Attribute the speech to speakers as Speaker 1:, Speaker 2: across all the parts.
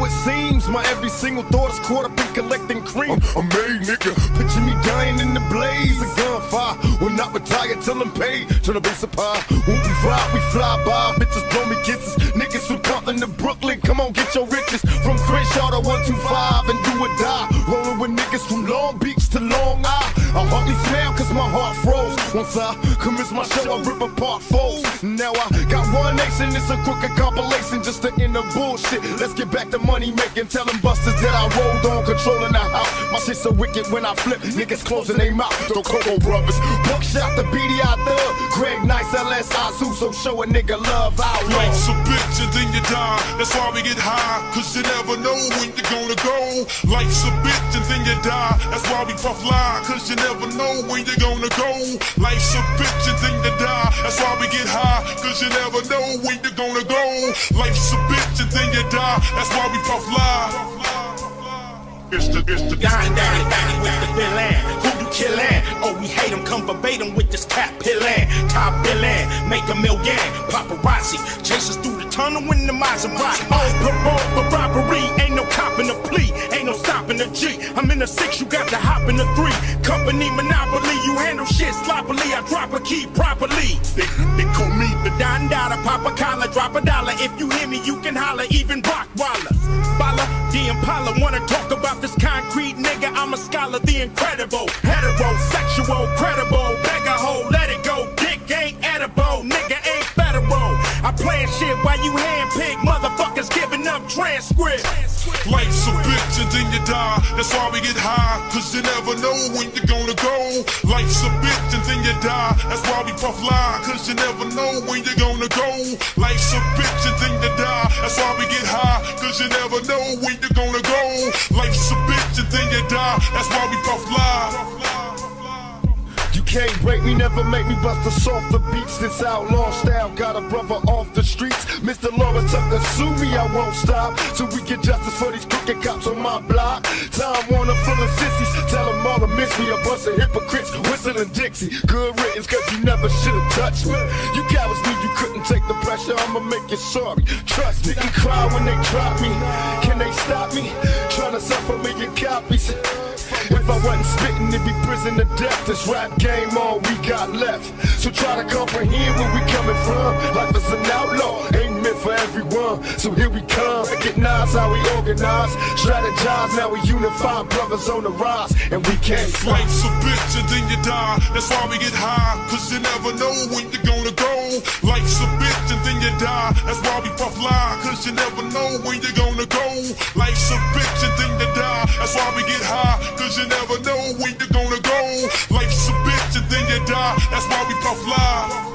Speaker 1: it seems. My every single thought is caught up in collecting cream. I'm made, nigga. Picture me dying in the blaze of gunfire. Will not retire till I'm paid. Tryna be supply. When we ride, we fly by. Bitches blow me kisses. Niggas from Compton to Brooklyn. Come on, get your riches. From Crenshaw to 125 and do or die. Rolling with niggas from Long Beach to Long Island. I hardly smile cause my heart froze. Once I commence my show, I rip apart foes. Now I got one nation, it's a crooked compilation just to end the bullshit. Let's get back to money making. Tell them busters that I rolled on, controlling the house. My shit so wicked when I flip, niggas closing their mouth. The Coco Brothers, Buckshot, the BDI Thug, Greg Nice, LS Azu, so show a nigga love out.
Speaker 2: Life's a bitch and then you die. That's why we get high, cause you never know when you're gonna go. Life's a bitch and then you die. That's why we puff lie, cause you never know when you're gonna go. Life's a bitch and then you die. That's why we get high, cause you never know when you're gonna go. Life's a bitch and then you die. That's why we puff lie. It's the
Speaker 3: Dying daddy with the villain. Who you killin'? Oh, we hate him, come verbatim with this cap pillin'. Top billion, make $1 million. Paparazzi chase us through the tunnel in the Maserati. Oh, parole for robbery, ain't no cop in the plea, ain't no stopping the G. I'm in the 6, you got to hop in the 3. Company monopoly, you handle shit sloppily. I drop a key properly. They call me the Don Dada, pop a collar, drop $1. If you hear me, you can holler, even Rockwaller. Bala, the Impala, wanna talk about this concrete nigga, I'm a scholar, the incredible. Heterosexual, credible, beggar hoe, let it go. Dick ain't edible, nigga ain't federal. I plan shit while you handpick motherfuckers giving up transcript.
Speaker 2: Life's a bitch and then you die. That's why we get high, cause you never know when you're gonna go. Life's a bitch and then you die. That's why we puff lie, cause you never know when you're gonna go. Life's a bitch and then you die. That's why we get high, cause you never know when you're gonna go. Life's a bitch and then you die. That's why we puff lie.
Speaker 1: You can't break me, never make me bust a softer beats. This outlaw style got a brother off the streets. Mr. Lawrence Tucker, sue me, I won't stop till we get justice for these crooked cops on my block. Time Warner full of sissies, tell them all to miss me. A bunch of hypocrites whistling Dixie. Good riddance, cause you never should've touched me. You cowards knew you couldn't take the pressure, I'ma make you sorry. Trust me, you cry when they drop me. Can they stop me? Trying to sell 1 million copies. If I wasn't spitting, it'd be prison to death. This rap game, all we got left. So try to comprehend where we coming from. Life is an outlaw, ain't meant for everyone. So here we come, recognize how we organize, strategize, now we unify, brothers on the rise, and we can't stop.
Speaker 2: Life's a bitch and then you die. That's why we get high, cause you never know when you're gonna go. Life's a bitch and then you die. That's why we puff lie, cause you never know when you're gonna go. Life's a bitch and then you die. That's why we get high, cause you never know when you're gonna go. Life's a bitch and then you die. That's why we puff lie.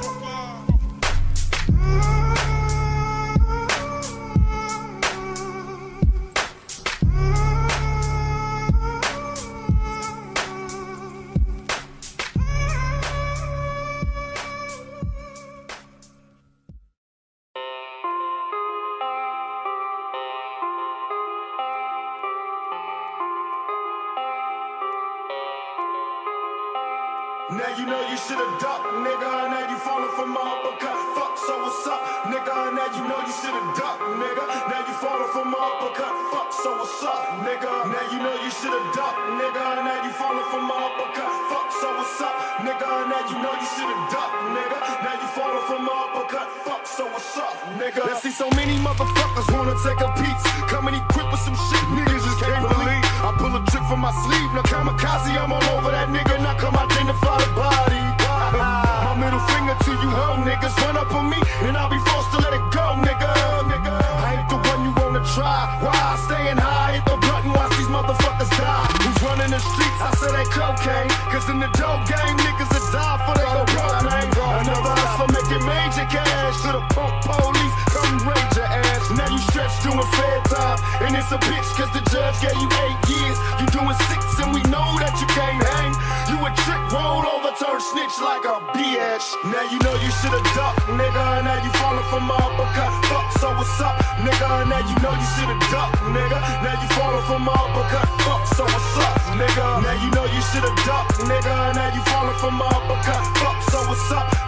Speaker 1: Now you know you should've ducked, nigga. Now you falling for my uppercut. Fuck, so what's up, nigga? Now you know you should've ducked, nigga. Now you falling for my uppercut. Fuck, so what's up, nigga? Now you know you should've ducked, nigga. Now you falling for my uppercut. Fuck, so what's up, nigga? Now you know you should've ducked, nigga. Now you falling for my uppercut. Fuck, so what's up, nigga? I see so many motherfuckers wanna take a piece, coming equipped with some shit niggas just can't believe. I pull a trick from my sleeve, now kamikaze, I'm all over that nigga. Now come identify the body. My middle finger to you hoe niggas, run up on me and I'll be forced to let it go, nigga. I ain't the one you wanna try. Why? Staying high, hit the button, watch these motherfuckers die. Who's running the streets? I said that cocaine, cause in the dope game, niggas that die for they go propane. Another hustler making major cash, to the punk police, come raid your ass. Now you stretch doing fair time, and it's a bitch cause the judge gave you 8 years. You doing 6 and we know that you can't hang. You a trick roll over, turn snitch like a bitch. Now you know you should've ducked, nigga. Now you falling for my uppercut. Fuck, so what's up, nigga? Now you know you should've ducked, nigga. Now you falling for my uppercut. Fuck, so what's up, nigga? Now you know you should've ducked, nigga. Now you falling for my uppercut. Fuck, so what's up,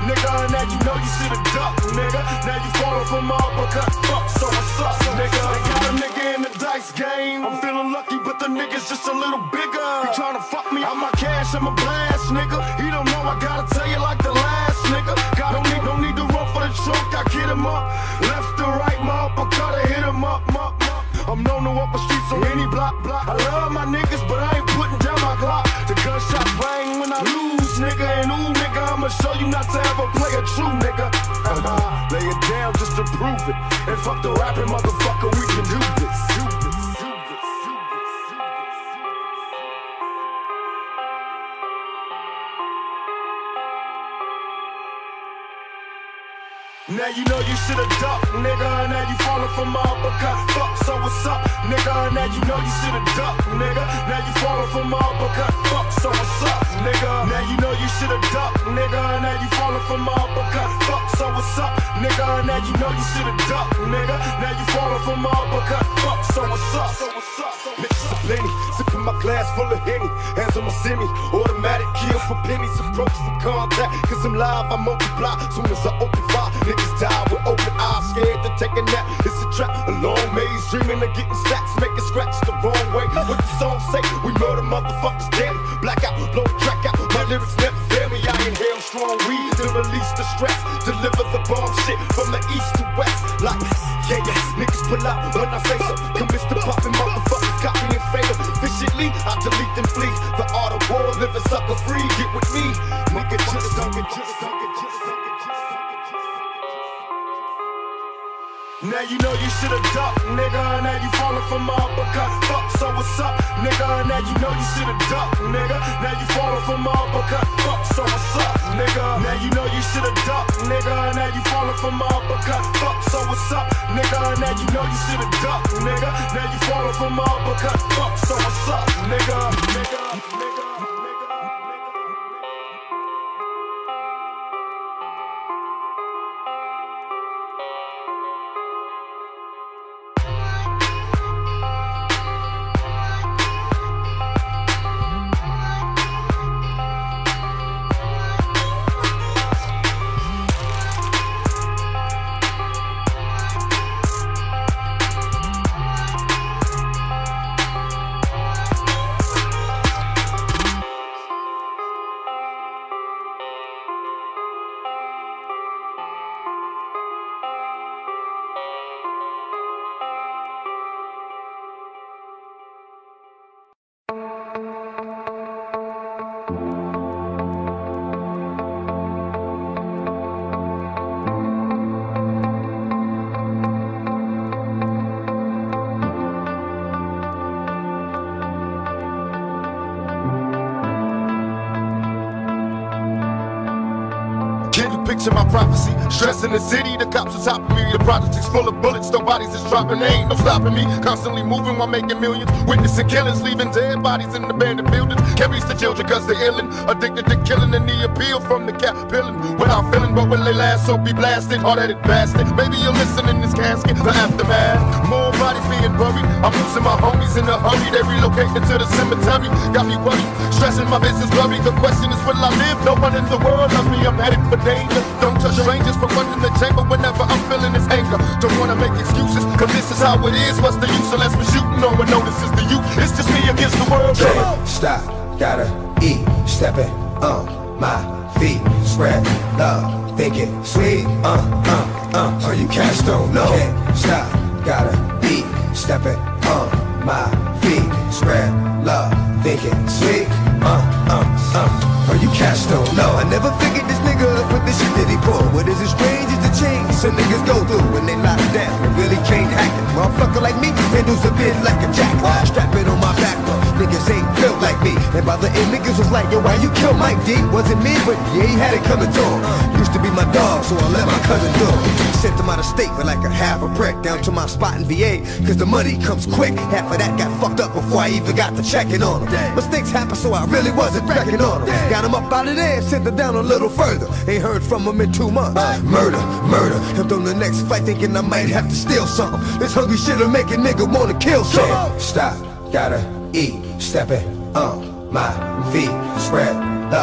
Speaker 1: nigga. Now you know you shoulda ducked, nigga. Now you falling for my uppercut, fuck, so what's up, nigga? They got a nigga in the dice game. I'm feeling lucky, but the nigga's just a little bigger. He tryna fuck me, I'm my cash, I'm a blast, nigga. He don't know I gotta tell you like the last nigga. Don't need to run for the trunk, I get him up. Left to right, my uppercut, I hit him up. I'm known to walk the streets on any block. I love my niggas, but I ain't putting down my Glock. The gunshot bang when I lose, nigga. And ooh, nigga, I'ma show you not to ever play a true nigga. Lay it down just to prove it. And fuck the rapping, motherfucker, we can do this. Now you know you shoulda ducked, nigga. Now you falling for my uppercut, fuck, so what's up, nigga? Now you know you shoulda ducked, nigga. Now you falling for my uppercut, fuck, so what's up, nigga? Now you know you shoulda ducked, nigga. Now you falling for my uppercut, fuck, so what's up, nigga? Now you know you shoulda ducked, nigga. Now you falling for my uppercut, fuck, so what's up,
Speaker 4: Mixes of plenty, sipping my glass full of Henny. Hands on my semi, automatic kill for pennies. Approach for contact, cause I'm live, I multiply. Soon as I open fire, niggas die with open eyes. Scared to take a nap, it's a trap. A long maze, dreaming of getting stacks. Making scratch the wrong way. What the song say? We murder motherfuckers daily. Blackout, blow the track out. My lyrics never fail me. I inhale strong weed to release the stress. Deliver the bomb shit from the east to west. Like, yeah, niggas pull out when I say so. Convinced to poppin' motherfuckers, copy and fatal. Efficiently, I delete them fleas. The art of war, live a sucker free. Get with me, nigga, just don't get.
Speaker 1: Now you know you shoulda ducked, nigga. Now you falling for my uppercut, fuck, so what's up, nigga? Now you know you shoulda ducked, nigga. Now you falling for my uppercut, fuck, so what's up, nigga? Now you know you shoulda ducked, nigga. Now you falling for my uppercut, fuck, so what's up, nigga? Now you know you shoulda ducked, nigga. Now you falling for my uppercut, fuck, so what's up, nigga?
Speaker 4: Picture my prophecy, stress in the city, the cops on top of me, the projects full of bullets, no bodies is dropping, they ain't no stopping me, constantly moving while making millions, witnessing killings, leaving dead bodies in abandoned buildings, can't reach the children cause they're illin', addicted to killing and the appeal from the cap pillin', without feeling, but will they last, so be blasted, hard-headed bastard, maybe you're missing in this casket, the aftermath, more bodies being buried, I'm losing my homies in a hurry, they relocating to the cemetery, got me worried, stressing my business worried, the question is will I live, no one in the world loves me, I'm headed for danger. Don't touch strangers for running the chamber whenever I'm feeling this anger. Don't wanna make excuses, cause this is how it is. What's the use unless we're shooting? No one notices the youth. It's just me against the world.
Speaker 5: Can't stop, gotta eat, stepping on my feet, spread love, thinking sweet, so you cats don't know. Can't stop, gotta eat, stepping on my feet, spread love, thinking sweet, or you cats don't know. I never figured this nigga for the shit that he pull. What is as strange as the change some niggas go through when they lock down and really can't hack it. Motherfucker like me handles a bit like a jack. Strap it on my back though. Niggas ain't built like me. And by the end niggas was like, yo, why you kill Mike D? Wasn't me, but yeah, he had it coming to him. Used to be my dog, so I let my cousin do it. Sent him out of state with like a half a brick down to my spot in VA. Cause the money comes quick. Half of that got fucked up before I even got to checking on him. Mistakes happen, so I really wasn't wrecking on him. Got him up out of there, sent him down a little further. Ain't heard from him in 2 months. Murder. Him on the next fight thinking I might have to steal something. This hungry shit'll make a nigga wanna kill something. Stop, gotta eat, stepping on my feet, spread love,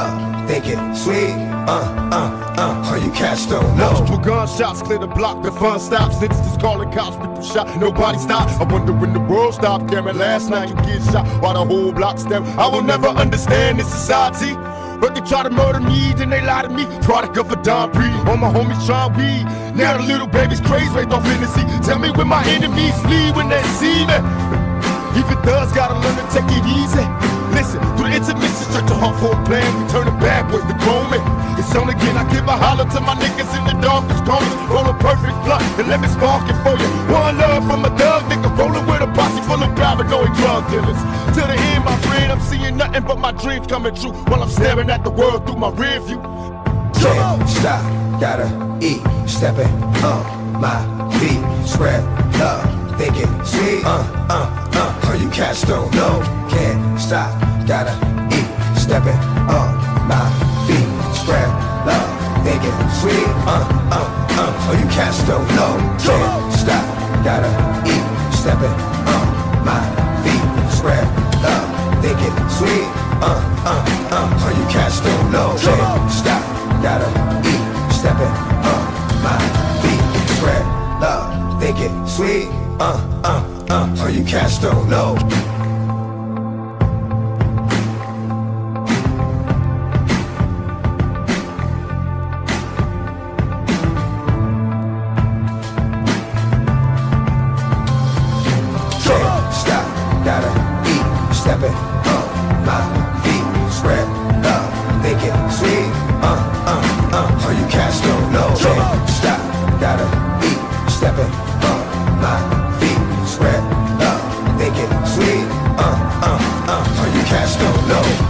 Speaker 5: think it sweet, or you cats don't know.
Speaker 4: Multiple gunshots clear the block, the fun stops. Niggas just calling cops, people shot, nobody stops. I wonder when the world stopped caring. Last night you get shot while the whole block stem. I will never understand this society. But they try to murder me, then they lie to me. Product of a Don P. All my homies try weed. Now the little baby's crazy, right off Hennessy. Tell me when my enemies flee when they see me. If it does, gotta learn to take it easy. Listen, through the intermission, straight to hardcore plan. We turn it back with the chrome. It's on again, I give a holler to my niggas in the darkest corners. Roll a perfect blunt and let me spark it for you. One love from a thug nigga, rolling with a posse full of paranoid drug dealers. To the end, my friend, I'm seeing nothing but my dreams coming true while I'm staring at the world through my rear view.
Speaker 5: Can't stop, gotta eat, stepping on my feet, spread love, thinking sweet, or you cats don't know. Can't stop, gotta eat, stepping on my feet, spread love, thinking sweet, or you cats don't know. Can't stop, gotta eat, stepping on my feet, spread love, thinking sweet, or you cats don't know. Can't stop, gotta eat, stepping on my feet, spread love, thinking sweet, or you cats don't know. Can't stop, gotta eat, stepping on my feet, spread love, thinking sweet, or you cats don't know. Can't stop, gotta eat, stepping on my feet, spread love, thinking sweet, or you cats don't know.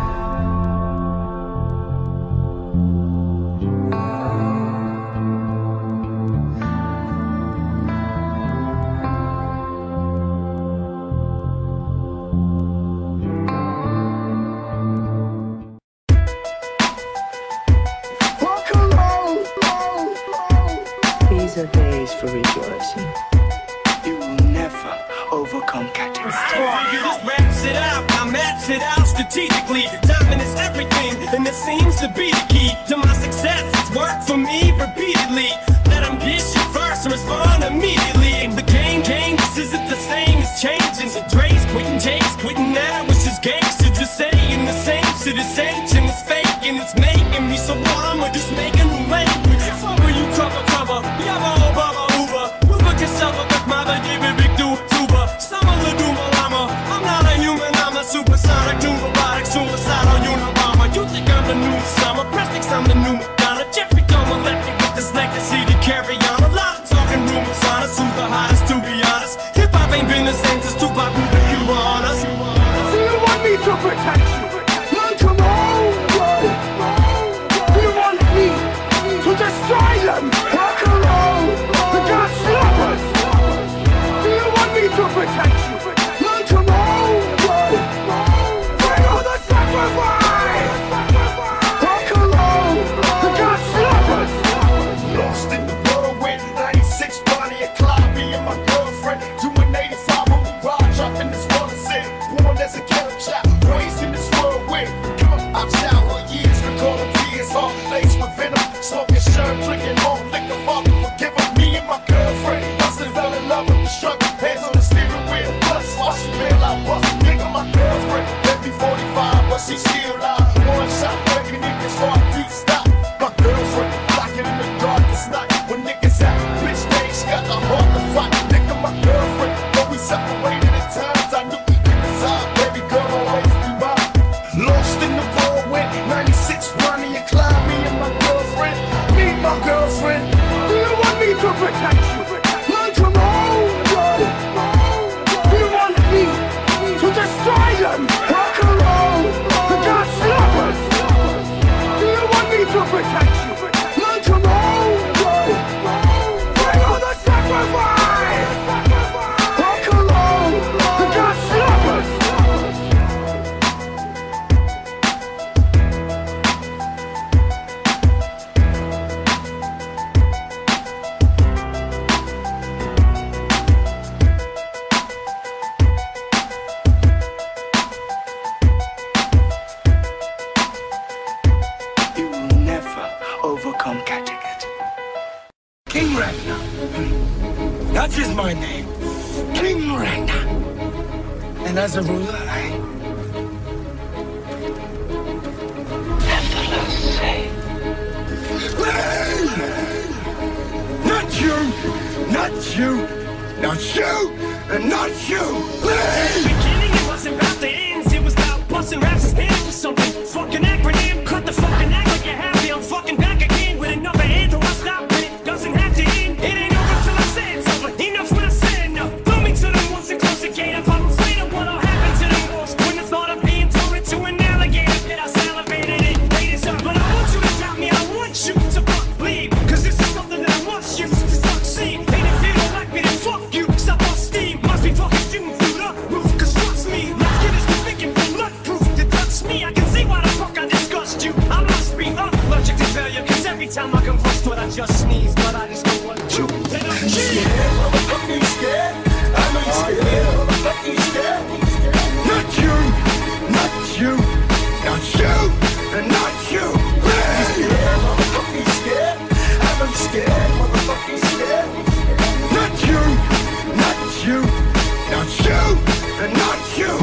Speaker 6: These are days for rejoicing.
Speaker 7: You will never overcome catastrophe.
Speaker 3: This raps it out, I maps it out strategically. Timing is everything, and it seems to be the key to my success. It's worked for me repeatedly. Let them get you first and respond immediately. And the game, this isn't the same as changing. So Dre's quitting, Jay's quitting now. It's just gangster just saying the same shit. It's ancient, it's fake, and it's making me so warm. Or just making new language. Will you cover? Yabba, Obama, Uber. Uber can suffer, but mother give it big tuba. Summer the Duma Llama. I'm not a human, I'm a supersonic, new robotic, suicidal Unabomber. You think I'm the new summer? Prestics, I'm the new Madonna. Jeffrey Dahmer left me with this legacy to carry on. A lot of talking rumors on us. Who's the hottest, to be honest? Hip hop ain't been the same since Tupac moved to Cuba on us.
Speaker 7: Do you want me to protect you? Learn to roll. Do you want me to destroy them? Rock and roll, the God slappers. Do you want me to protect you? Learn to roll. Bring all the sacrifice. Rock and roll, the God slappers.
Speaker 1: Lost in the whirlwind, 96 Bonnie and Clyde, me and my girlfriend. Doing 85 on the ride, dropping this world and sin. Born as a ghetto child, raised in this whirlwind. Come on, our childhood years, recalling tears, heart laced with venom. Smoking shirt, drinking more liquor, father forgive her. Me and my girlfriend, hustling, fell in love with the struggle. Hands on the steering wheel, plus while she bail out, bust. Nigga, my girlfriend, maybe 45, but she still alive. One shot, breaking niggas heart, deep stop. My girlfriend, locking in the darkest night. When niggas out, bitch, she got the heart to fight. Nigga, my girlfriend, but we separated at times. I knew niggas out, baby girl, always be mine. Lost in the whirlwind, 96 Bonnie and Clyde, me and my girlfriend. Me and my girlfriend.
Speaker 7: Do you want me to protect you? Learn to roll. Do you want me to destroy them? Rock and roll, the God slappers. Do you want me to protect you? Learn to roll. Bring all the sacrifice. Rock and roll, the God slappers. overcome Kattegat. King Ragnar. That is my name. King Ragnar. And as a ruler, I have the last say. Not you! Not you! Not you! And not you!
Speaker 8: In the beginning, it wasn't about the ends. It was about busting raps and standing for something. Fucking acronym, cut the fucking act like you're happy. I'm fucking back again with another anthem. I stop when it doesn't have to end. It ain't over till I say it's over. Enough when I said enough. Throw me to the wolves and close the gate. If I'm afraid of what'll happen to the wolves. When the thought of being thrown into an alligator pit, I salivated and ate it up. But I want you to doubt me. I want you to believe. Cause this is something that I want you to succeed. And if you don't like me, then fuck you. Stop on steam. Must be fucking shooting through the roof. Cause trust me, let's get this to thinking bulletproof to touch me. I can see why the fuck I disgust you. I must be allergic to failure. Cause every time I come close to it, I just sneeze. But I just don't want to. And I'm scared.
Speaker 7: Motherfucking scared. I'm scared. Motherfucking scared. Not you. Not you. Not you. And not you. Scared. Motherfucking scared. I'm scared. Motherfucking scared. Not you. Not you. Not you. And not you.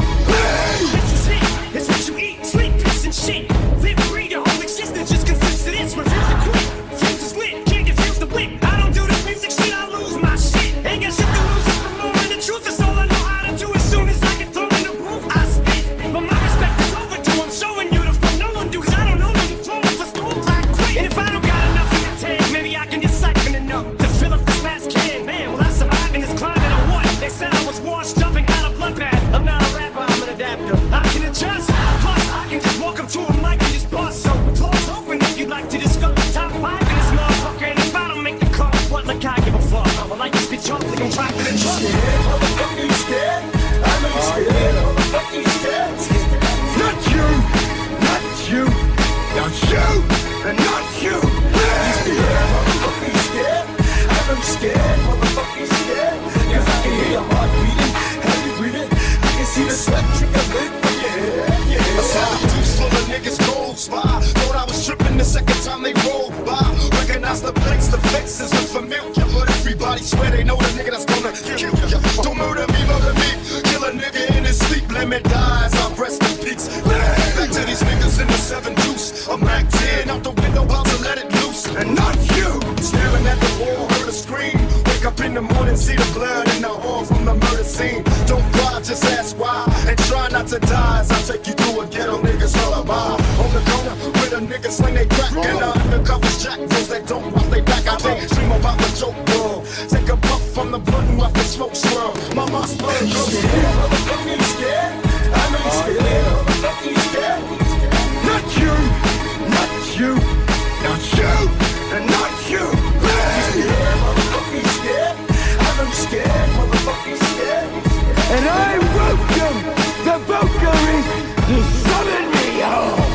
Speaker 8: It's just hate. It's what you eat, sleep, piss, and shit. Live, breathe, your whole existence just consists of this. Refuse to quit. Fuse is lit. Can't diffuse the wit. I don't do this music shit. I lose my shit. Ain't got shit to lose. Just promoting the truth. That's all I know how to do. As soon as I get thrown in the roof, I spit. But my respect is overdue. I'm showing you the fuck no one do. Cause I don't know when you throw me for school. I quit. And if I don't got enough in the tank, maybe I can just siphon enough to fill up this last can. Man, will I survive in this climate or what? They said I was washed up and got a bloodbath. I'm not a rapper, I'm an adapter. I can adjust. Plus, I can just walk up to a mic and just bust. So, doors open if you'd like to discuss the top 5 in this motherfucker. And if I don't make the cut, what like I give a fuck? I would like to spit chocolate and try to the truck.
Speaker 7: Scared. Motherfucking scared. I'm scared. Motherfucking scared. Not you. Not you. Not you. And not you. Scared. Motherfucking scared. I'm scared. Motherfucking scared. Cause I can hear your heart beating. Heavy breathing. I can see the sweat trickling from your head. Yeah.
Speaker 4: I saw the juice full of niggas gold spy. Thought I was tripping the second time they rolled by. Recognize the plates, the faces look familiar. But everybody swear they know the nigga that's gonna kill ya. Don't murder me, murder me. Kill a nigga in his sleep, limit dies. I rest in peace. Back to these niggas in the 7 Deuce. I'm back 10 out the window, about to let it loose. And not you. Staring at the wall, heard a scream. Wake up in the morning, see the blood in the hall from the murder scene. Don't cry, just ask why. And try not to die as I take you through a ghetto niggas lullaby. On the corner where the niggas sling they crack. And undercovers jack those that don't watch they back. I daydream about the joke world. Take a puff from the blunt and watch the smoke swirl. My muscle goes
Speaker 7: Scared. Motherfucking scared. I'm scared. Motherfucking scared. Not you. Not you. Not you. And not you. Scared. Motherfucking scared. I'm scared. Motherfucking scared. And I welcome the Valkyries to summon me home.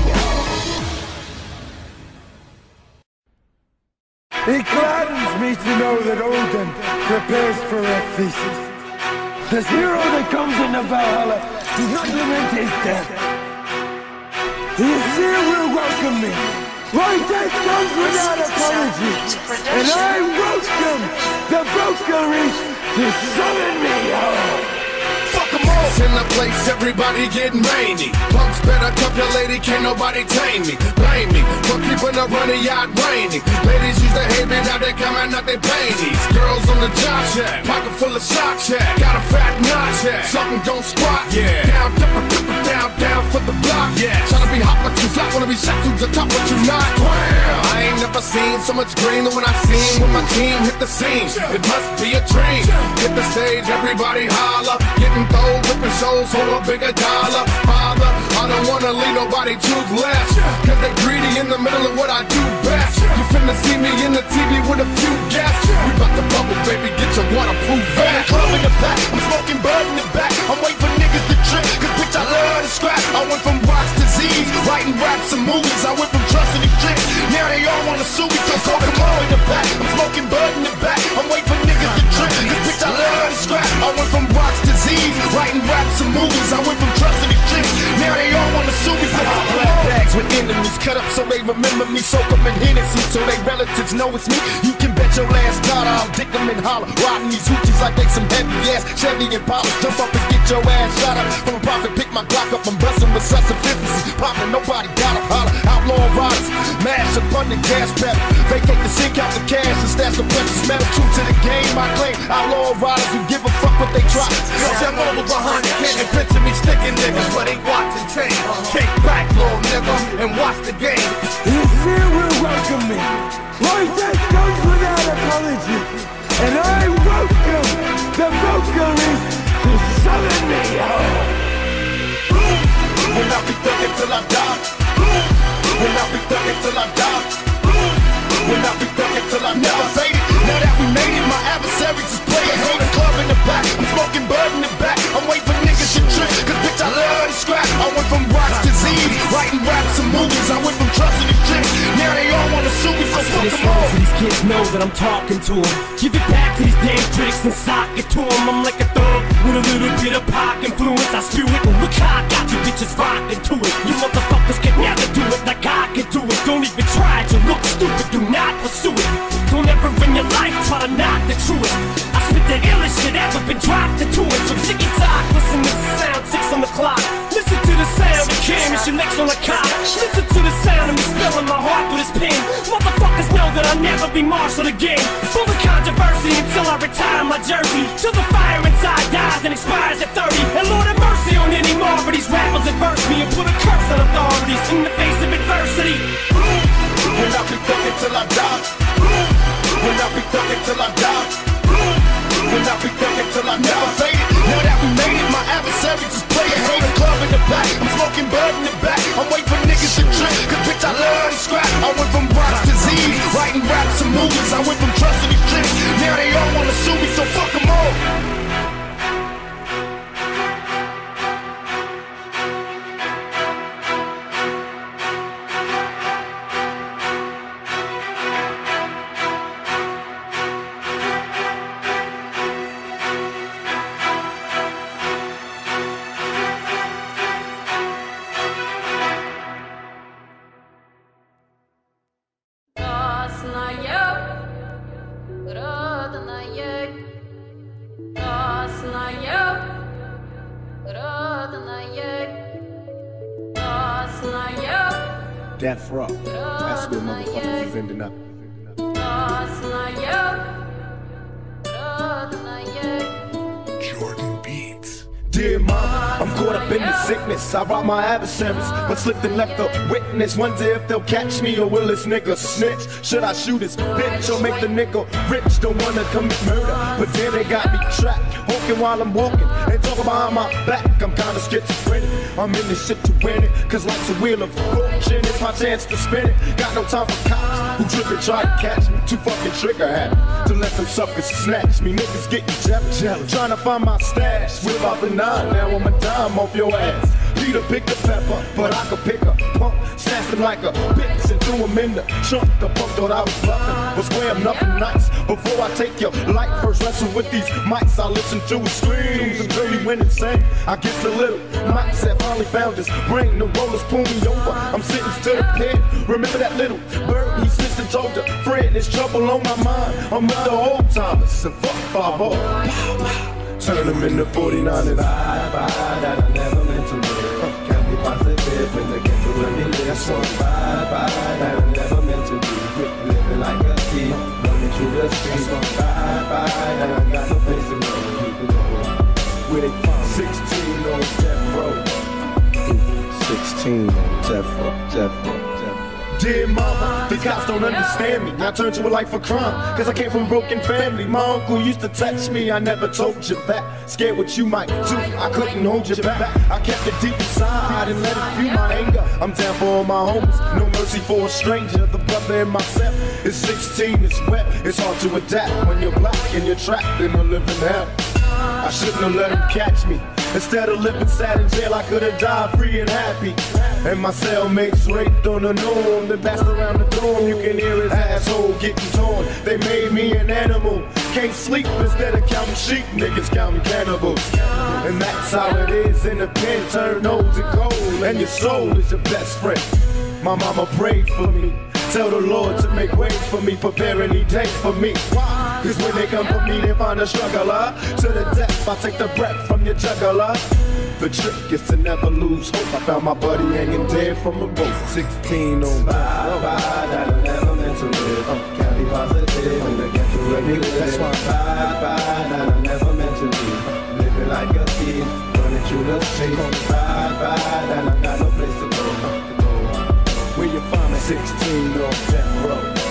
Speaker 7: It gladdens me to know that Odin prepares for a feast. This hero that comes into Valhalla does not lament his death. The Aesir will welcome me. My death comes without apology. And I welcome the Valkyries to summon me home.
Speaker 4: fuck 'em all. In the place, everybody getting rainy. Punks better cuff your lady, can't nobody tame me. Blame me for keeping a running yacht rainy. Ladies used to hate me, now they coming out they panties. Girls on the job shack, pocket full of sock shack. Got a fat notch hat, something don't squat. Yeah, down for the block. Yeah, tryna be hot but you flat, wanna be shot to the top but you not. Wow, I ain't never seen so much green than when I seen when my team hit the scene. It must be a dream. Hit the stage, everybody holler, getting thrown, whipping shows for a bigger dollar. Father, I don't wanna leave nobody toothless, cause they greedy in the middle of what I do best. You finna see me in the TV with a few guests. We bout to bubble, baby, get your waterproof vest. Club in the back, I'm smoking bud in the back. I'm waiting for niggas to trip, cause bitch I love to scrap. I went from rocks to Z's, writing raps and movies. I went from trusting these chicks, now they all wanna sue me. So call the club in the back, I'm smoking bud in the back. I'm waiting for niggas to trip, cause bitch I love to scrap. I went from rocks to Z's, writing raps and movies. I went from trusting these chicks, now they all wanna sue me. So black bags, with enemies. Cut up so they remember me, soak them in Hennessy, so they relatives know it's me. You can bet your last dollar I'll dick them and holler, riding these hoochies like they some heavy ass Chevy and Impala. Jump up and get your ass shot up from a profit. Pick my Glock up, I'm busting with such efficiency. Popping, nobody gotta holler. Outlaw riders, mash up on the gas pedal. Vacate the sink out the cash and stash the precious metal. True to the game, I claim. Outlaw riders who give a fuck what they try.
Speaker 9: Jump over behind the kid and picture me sticking niggas, but ain't watching change. Kick back, little nigga, and watch the game.
Speaker 7: You feel will welcome me. Like that goes without apology. And I welcome the vocalist to summon me home.
Speaker 4: When I be thuggin' till I die. When I be thuggin' till I die. When I be thuggin' till I never fade it. Now that we made it, my adversaries is playing. Hate a club in the back, I'm smoking bud in the back. I'm waiting for niggas to trip, cause bitch I love to scrap. I went from rocks to Z's, writing raps and movies. I went from trusting these chicks, now they all wanna sue me, so fuck them all.
Speaker 8: So these kids know that I'm talking to them. Give it back to these damn critics and sock it to them. I'm like a thug with a little bit of pop influence. I spew it, look how I got you bitches rocking to it. You motherfuckers can never do it like I can do it. Don't even try to look stupid, do not pursue it. Don't ever in your life try to knock the truest. I spit the illest shit ever been dropped into it. So ticky tock, listen to the sound, 6 on the clock. Listen to the sound of Kim and your legs on the cop. Listen to the sound of me spilling my heart with his pen. Motherfuckers know that I'll never be marshaled again. Full of controversy until I retire my jersey. Till the fire inside dies and expires at 30. And Lord have mercy on any more of these rappers that verse me and put a curse on authorities in the face of adversity.
Speaker 4: When I be thuggin' till I die. When I be thuggin' till I die. When I be thuggin' till I never fade it. Now that we made it, my adversaries is playing. Hate a club in the back, I'm smoking bud in the back. I'm waiting for niggas to trip, cause bitch I love to scrap. I went from rocks to Z's, writing raps and movies. I went from trusting these chicks, now they all wanna sue me, so fuck them all. Death Row. That's where motherfuckers is ending up.
Speaker 2: Jordan Beats.
Speaker 4: Dear mama, I'm caught up in the sickness. I robbed my adversaries, but slipped and left a witness. Wonder if they'll catch me or will this nigga snitch? Should I shoot this bitch or make the nigga rich? Don't wanna commit murder, but then they got me trapped. Honking while I'm walking and talking behind my back. I'm kinda schizophrenic. I'm in this shit to win it, cause life's a wheel of fortune. It's my chance to spin it. Got no time for cops who trip and try to catch me. Too fucking trigger happy to let them suckers snatch me. Niggas getting jealous, trying to find my stash. Whip up a 9, now I'm a dime off your ass. Peter picked a pepper, but I could pick a pump. Snatched him like a bitch and threw him in the trunk. The punk thought I was bluffing, but swear I'm nothing nice. Before I take your life, first wrestle with these mics. I listen to his screams until he went insane. I guess the little mics that finally found his brain. The rollers pull me over, I'm sitting to the pin. Remember that little bird he sits and told a friend, there's trouble on my mind. I'm with the old timers and fuck 5-0. Turn them into 49ers.
Speaker 5: Bye-bye, that I never meant to live. Can't be positive when they get to where we live. So bye-bye, that I never meant to be. Living like a thief, running through the streets. Bye-bye, that I got no place to go. Keep it going. Where they from? 16 on Death Row. 16 on Death Row, Death Row.
Speaker 4: Dear mama, these cops don't understand me. I turned to a life of crime, cause I came from a broken family. My uncle used to touch me, I never told you that. Scared what you might do, I couldn't hold you back. I kept it deep inside and let it fuel my anger. I'm down for all my homies, no mercy for a stranger. The brother in myself is 16, it's wet. It's hard to adapt when you're black and you're trapped in a living hell. I shouldn't have let him catch me. Instead of living sad in jail, I could have died free and happy. And my cellmates raped on the norm. They passed around the dorm, you can hear his asshole getting torn. They made me an animal. Can't sleep instead of counting sheep, niggas counting cannibals. And that's how it is in the pen, turn old to gold. And your soul is your best friend. My mama prayed for me. Tell the Lord to make way for me, prepare any day for me. Cause when they come for me, they find a struggler. To the death, I take the breath from your juggler. The trick is to never lose hope. I found my buddy hanging dead from a rope. 16 on bye, that I never meant to live. Can't be positive when they get to a that's why bye, that I never meant to live. Living like a thief, running through the streets. Bye, that I got no place to go. Where you find me? 16 on death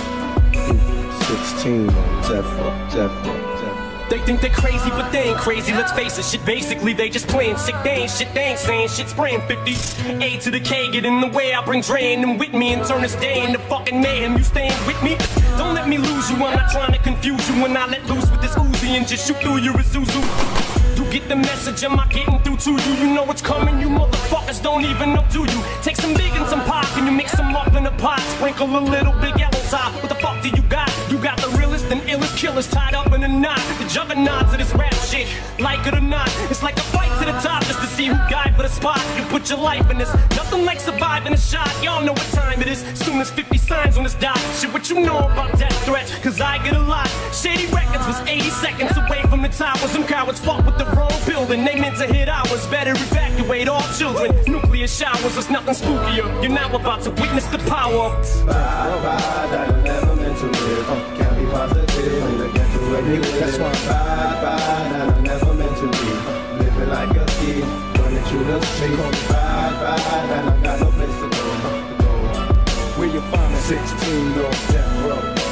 Speaker 4: row. 16 on death row.
Speaker 8: They think they're crazy, but they ain't crazy, let's face it. Shit, basically, they just playing sick. They ain't shit, they ain't saying shit. Spraying 50 A to the K, get in the way. I bring Dre and them with me and turn this day into fucking mayhem. You staying with me? Don't let me lose you, I'm not trying to confuse you. When I let loose with this Uzi and just shoot through your Isuzu. You get the message, am I getting through to you? You know what's coming, you motherfuckers don't even know, do you? Take some big and some pop and you mix them up in a pot. Sprinkle a little big yellow top. What the fuck do you got? You got the realest and illest killers tied up in a knot. The juggernauts of this rap shit, like it or not. It's like a fight to the top just to see who died for the spot. You put your life in this, nothing like surviving a shot. Y'all know what time it is, soon as 50 signs on this dot. Shit, what you know about death threats, cause I get a lot. Shady Records was 80 seconds away from the top. When some cowards fuck with the wrong building, they meant to hit ours. Better evacuate all children. Nuclear showers, there's nothing spookier. You're now about to witness the power.
Speaker 4: That I never meant to live. Can't be positive when they get to a new. That's why that I never meant to live. Living like a thief, running through the streets. That I got no place to go. Where you find me? 16 on death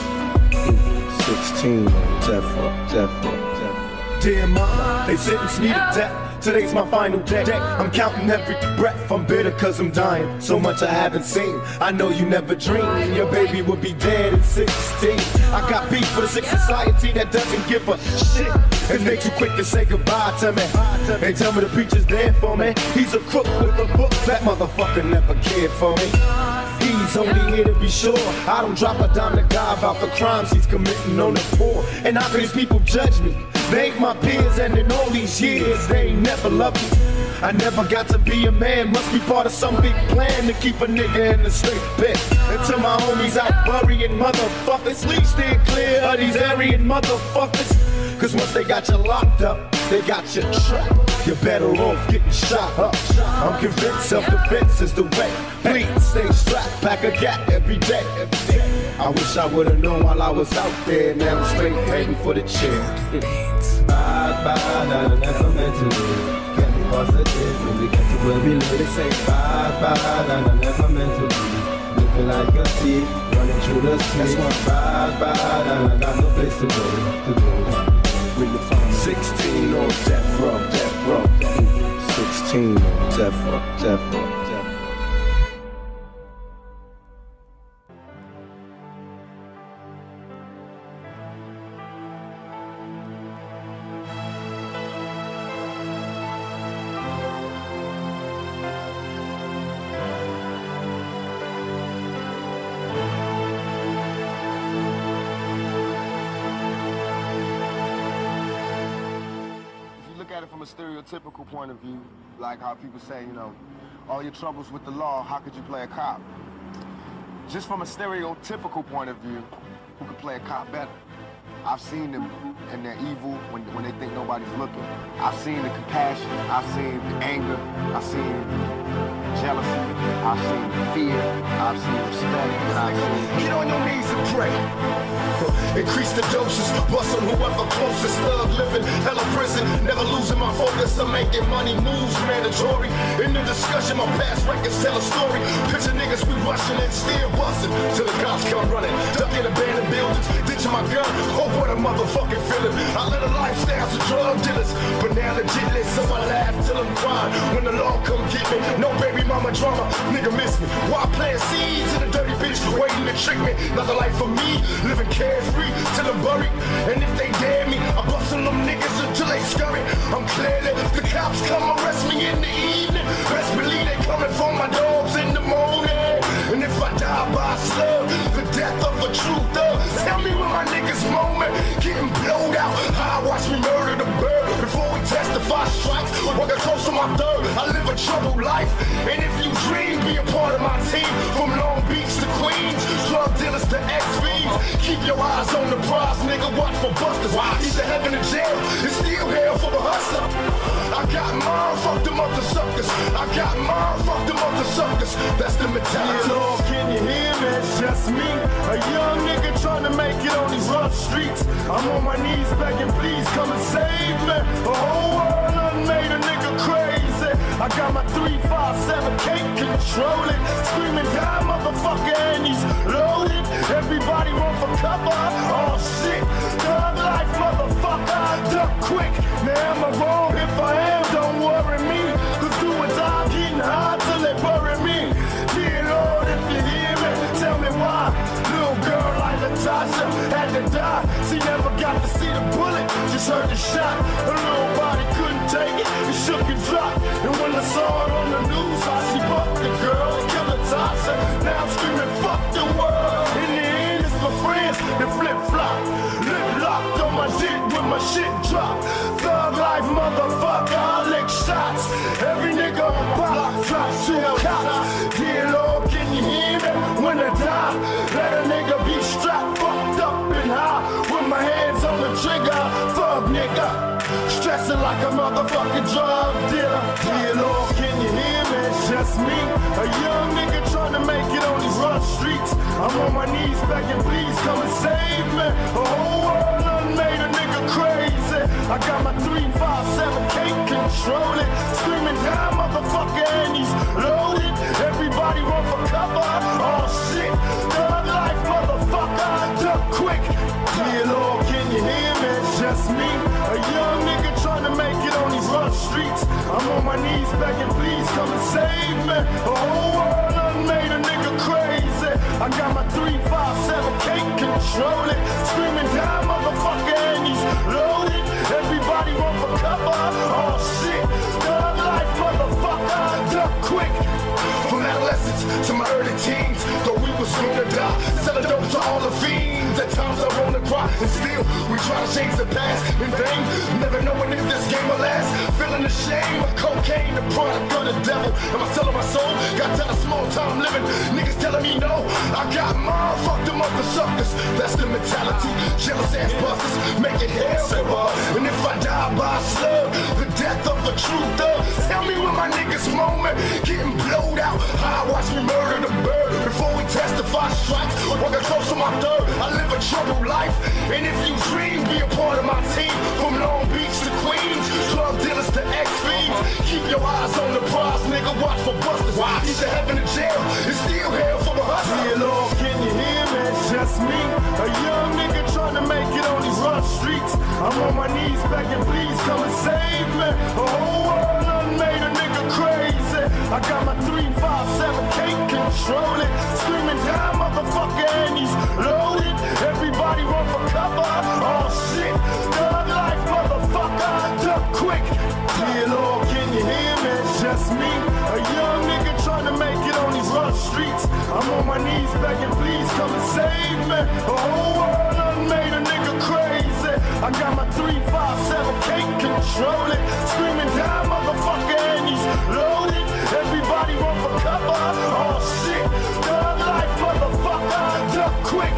Speaker 4: row. 16 on death row. Dear mama, they sentence me to death. Today's my final day. I'm counting every breath. I'm bitter cause I'm dying. So much I haven't seen. I know you never dreamed your baby would be dead at 16. I got beef for the sick society that doesn't give a shit and they too quick to say goodbye to me. They tell me the preacher's there for me. He's a crook with a book. That motherfucker never cared for me. He's only here to be sure I don't drop a dime to God about the crimes he's committing on the poor. And how can these people judge me? They ain't my peers, and in all these years they ain't never loved me. I never got to be a man, must be part of some big plan to keep a nigga in the straight bed. And to my homies out burying motherfuckers, please stay clear of these Aryan motherfuckers. Cause once they got you locked up, they got you trapped. You're better off getting shot up. I'm convinced self-defense is the way. Please stay strapped, pack a gap every day. I wish I would've known while I was out there. Now I'm straight heading for the chair. Bye, that I never meant to live. Can't be positive when we get to where we live. They say bye, that I never meant to live. Living like a thief, running through the streets. Bye, that I got no place to go. When you find 16 on death row. 16 on death row. From a stereotypical point of view, like how people say, you know, all your troubles with the law, how could you play a cop? Just from a stereotypical point of view, who could play a cop better? I've seen them and their evil when they think nobody's looking. I've seen the compassion, I've seen the anger, I've seen jealousy, I've seen fear, I've seen respect, and I've seen... Get on your knees and pray. Increase the doses, bust on whoever closest. Thug living, hella prison, never losing my focus. I'm making money moves mandatory. In the discussion, my past records tell a story. Picture niggas we rushing and still busting till the cops come running. Ducking abandoned buildings, ditching my gun. Oh, what a motherfucking feeling. I live a lifestyle to drug dealers, but now legitly, so I laugh till I'm crying. When the law come get me, no baby mama drama, nigga miss me. While playing seeds in a dirty bitch waiting to trick me. Another life for me, living carefree till I'm buried. And if they dare me, I bust on them niggas until they scurry. I'm clearly, the cops come arrest me in the evening. Best believe they coming for my dogs in the morning. And if I die by slug, the death of a true thug. Tell me when my niggas moment, getting blowed out. How I watch me murder the bird before we testify strikes. Working close to my third, I live a a troubled life. And if you dream, be a part of my team. From Long Beach to Queens, drug dealers to XVs. Keep your eyes on the prize, nigga, watch for busters. Either heaven or jail, it's still hell for the hustler. I got mine, fuck them other suckers. I got mine, fuck them other suckers. That's the mentality. Yeah, Lord, can you hear me? It's just me, a young nigga trying to make it on these rough streets. I'm on my knees begging, please come and save me. The whole world done made a nigga crazy. I got my 357, can't control it. Screaming, die, motherfucker, and he's loaded. Everybody run for cover. Oh shit, thug life, motherfucker. Duck quick. Now am I wrong? If I am, don't worry me. Cause do or die, getting high till they bury me. Dear Lord, if you hear me, tell me why. Little girl like Natasha had to die. She never got to see the bullet, just heard the shot. Her little body couldn't take it, it shook and dropped. And when I saw it on the news, how she fucked the girl and killed Natasha. Now I'm screaming, fuck the world. In the end, it's my friends that flip-flop. Lip locked on my dick when my shit drop. Thug life, motherfucker, I lick shots. Every nigga on block drops to a cop. Dear Lord, can you hear me? When I die, let a nigga be strapped, fucked up and high. With my hands on the trigger, thug nigga. Stressing like a motherfucking drug dealer. Dear Lord, can you hear me? It's just me, a young nigga trying to make it on these rough streets. I'm on my knees begging, please come and save me. The whole world done made a nigga crazy. I got my 357, can't control it. Screaming, die, motherfucker, and he's loaded. Everybody run for cover. Oh shit, thug life, motherfucker, duck quick. Dear Lord, can you hear me? It's just me, a young nigga trying to make it on these rough streets. I'm on my knees begging, please come and save me. The whole world done made a nigga crazy. I got my 357, can't control it. Screaming, die, motherfucker, and he's loaded. Everybody run for cover. Oh shit, thug life, motherfucker, duck quick. From adolescence to my early teens, though we was soon to die, selling dope to all the fiends. At times I wanna cry, and still we try to change the past in vain. Never knowing if this game will last. Feeling the shame of cocaine, the product of the devil. Am I selling my soul? Got to the small time living. Niggas telling me no. I got mine, fuck them other suckers. That's the mentality. Jealous ass busters make it hell so hard. And if I die by a slug, the death of a true thug. Tell me when my niggas moment getting blowed out. I watch me murder the bird before we testify strikes. Walking close to my third, I live a troubled life. And if you dream, be a part of my team. From Long Beach to Queens, drug dealers to XVs. Keep your eyes on the prize, nigga, watch for busters. Either heaven or jail, it's still hell for the hustler. Dear Lord, can you hear me? It's just me, a young nigga trying to make it on these rough streets. I'm on my knees begging, please come and save me. The whole world done made a nigga crazy. I got my 357, can't control it. Screaming, die, motherfucker, and he's loaded. Everybody run for cover. Oh shit, thug life, motherfucker, duck quick. Dear Lord, can you hear me? It's just me, a young nigga trying to make it on these rough streets. I'm on my knees begging, please come and save me. The whole world done made a nigga crazy. I got my 357, can't control it. Screaming, die, motherfucker, and he's loaded. Everybody run for cover. Oh shit, thug life, motherfucker, duck quick.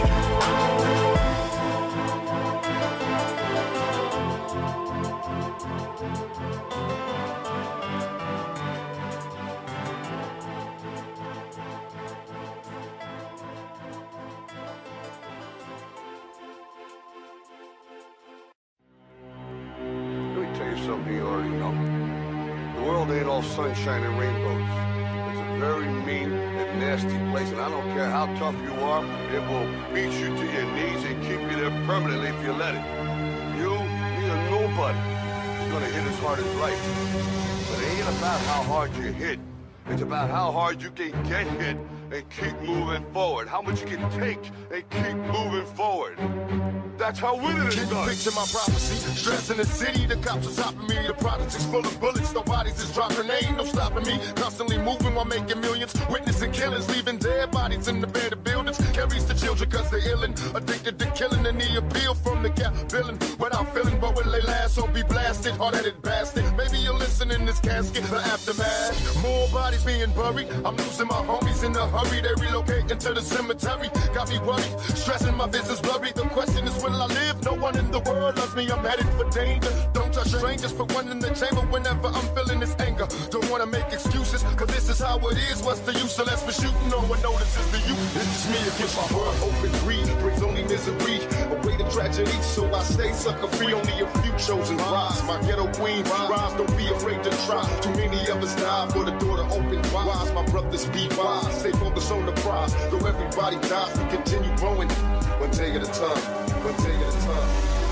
Speaker 10: Something you already know. The world ain't all sunshine and rainbows. It's a very mean and nasty place, and I don't care how tough you are, it will beat you to your knees and keep you there permanently if you let it. You, neither nobody, is gonna hit as hard as life. But it ain't about how hard you hit. It's about how hard you can get hit and keep moving forward. How much you can take and keep moving forward. that's how winning is
Speaker 4: Can you
Speaker 10: done.
Speaker 4: picture my prophecy? Stress in the city, the cops are topping me. The projects is full of bullets, no bodies is dropping. Ain't no stopping me. Constantly moving while making millions. Witnessing killings, leaving dead bodies in the abandoned buildings. Carries the children cause they're illin'. Addicted to killing and the appeal from the cap villain. Without feeling, but will they last? So be blasted, hard-headed bastard. Maybe you'll listen in this casket, the aftermath. More bodies being buried. I'm losing my homies in a hurry. They relocating to the cemetery. Got me worried, stressing my business blurry. The question is, will I live? No one in the world loves me. I'm headed for danger. Don't touch strangers. Put one in the chamber whenever I'm feeling this anger. Don't wanna make excuses, cause this is how it is. What's the use of less for shooting? No one notices the youth. It's just me against my world. Open greed brings only misery. Away the tragedy, so I stay sucker free. Only a few chosen rise. My ghetto queen rise. Don't be afraid to try. Too many of us die for the door to open wise. My brothers be wise. Stay focused on the prize. Though everybody dies, we continue growing. One day at a time. One day at a time.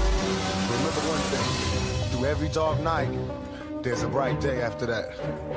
Speaker 4: Remember one thing. Through every dark night, there's a bright day after that.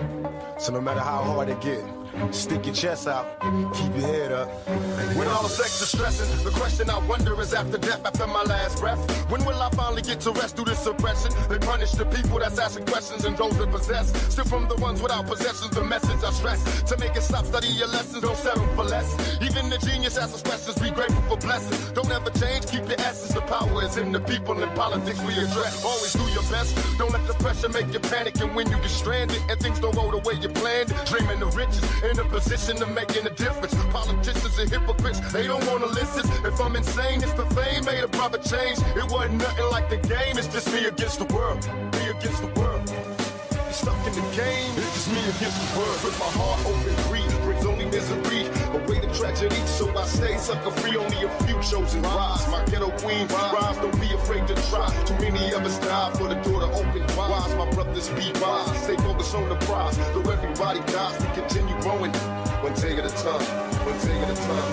Speaker 4: So no matter how hard it get, stick your chest out, keep your head up. When all the sex is stressing, the question I wonder is after death, after my last breath, when will I finally get to rest through this suppression? They punish the people that's asking questions and those that possess. Still from the ones without possessions, the message I stress. To make it stop, study your lessons, don't settle for less. Even the genius asks us questions, be grateful for blessings. Don't ever change, keep your essence. The power is in the people and politics we address. Always do your best, don't let the pressure make you panic. And when you get stranded and things don't go the way you planned, dreaming of riches, in a position of making a difference. Politicians and hypocrites, they don't want to listen. If I'm insane, it's the fame made a proper change. It wasn't nothing like the game, it's just me against the world. Me against the world. You're stuck in the game, it's just me against the world. With my heart open, greed brings only misery. Away the tragedy, so I stay sucker free. Only a few chosen rise. My ghetto queen rise, don't be afraid to try. Too many of us die for the door to open wise. My brothers be wise, stay focused on the prize. Though everybody dies, we continue growing. One day at a time, one day at a time.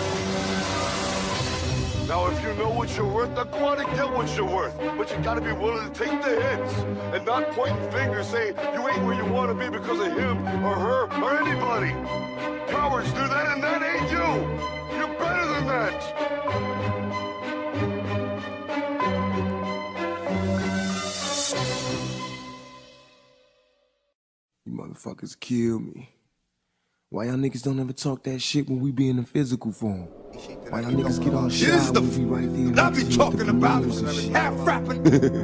Speaker 10: Now, if you know what you're worth, then go out and get what you're worth. But you gotta be willing to take the hits and not pointing fingers saying you ain't where you wanna be because of him or her or anybody. Cowards do that and that ain't you. You're better than that.
Speaker 11: You motherfuckers kill me. Why y'all niggas don't ever talk that shit when we be in the physical form? Why y'all niggas get all shy when we be right there?
Speaker 9: I be talking about half rapping.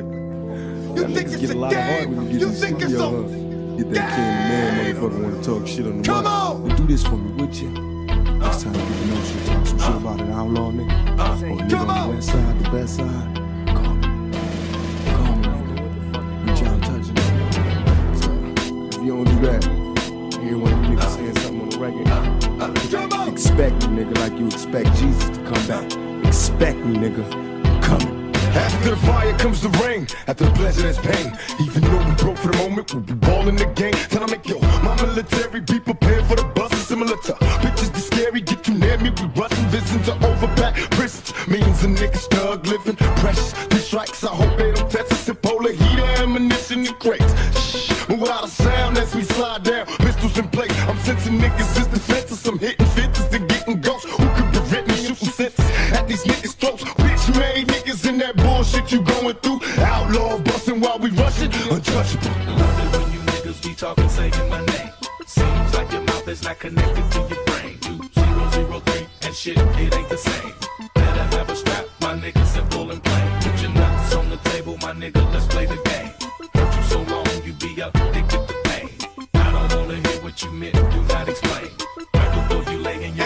Speaker 9: You think it's a game? You think it's a
Speaker 11: get that candy man motherfucker wanna talk shit on the
Speaker 9: Come
Speaker 11: mic.
Speaker 9: on!
Speaker 11: Well, do this for me, would you? Next time you get to know shit, talk some shit about an outlaw nigga. Or a nigga on the west side, the best side. Call me. Call me, nigga. Reach out and touch it. So, if you don't do that, you hear one of them niggas saying something on the record. Expect me, nigga, like you expect Jesus to come back. Expect me, nigga. I'm coming.
Speaker 4: After the fire comes the rain, after the pleasure there's pain. Even though we broke for the moment, we'll be balling the game. Tell them, yo, my military, be prepared for the bus. Similar to pictures be scary, get you near me. We rushing visions of overpacked prisons. Millions of niggas thug living, precious. These strikes, I hope they don't test us. And polar heater, ammunition, and crates. Shh, move without a sound as we slide down. Pistols in place, I'm sensing niggas is defenseless. I'm hitting fences and getting ghosts. Who could prevent me shooting senses at these niggas' throats? Bitch made niggas in that bullshit you going through. Outlaws busting while we rushing, untouchable.
Speaker 12: Love it when you niggas be talking, saying my name. Seems like your mouth is not connected to your brain. 2003 and shit, it ain't the same. Better have a strap, my nigga, simple and plain. Put your nuts on the table, my nigga, let's play the game. Hurt you so long, you be addicted to pain. I don't wanna hear what you meant, do not explain. Right before you lay in your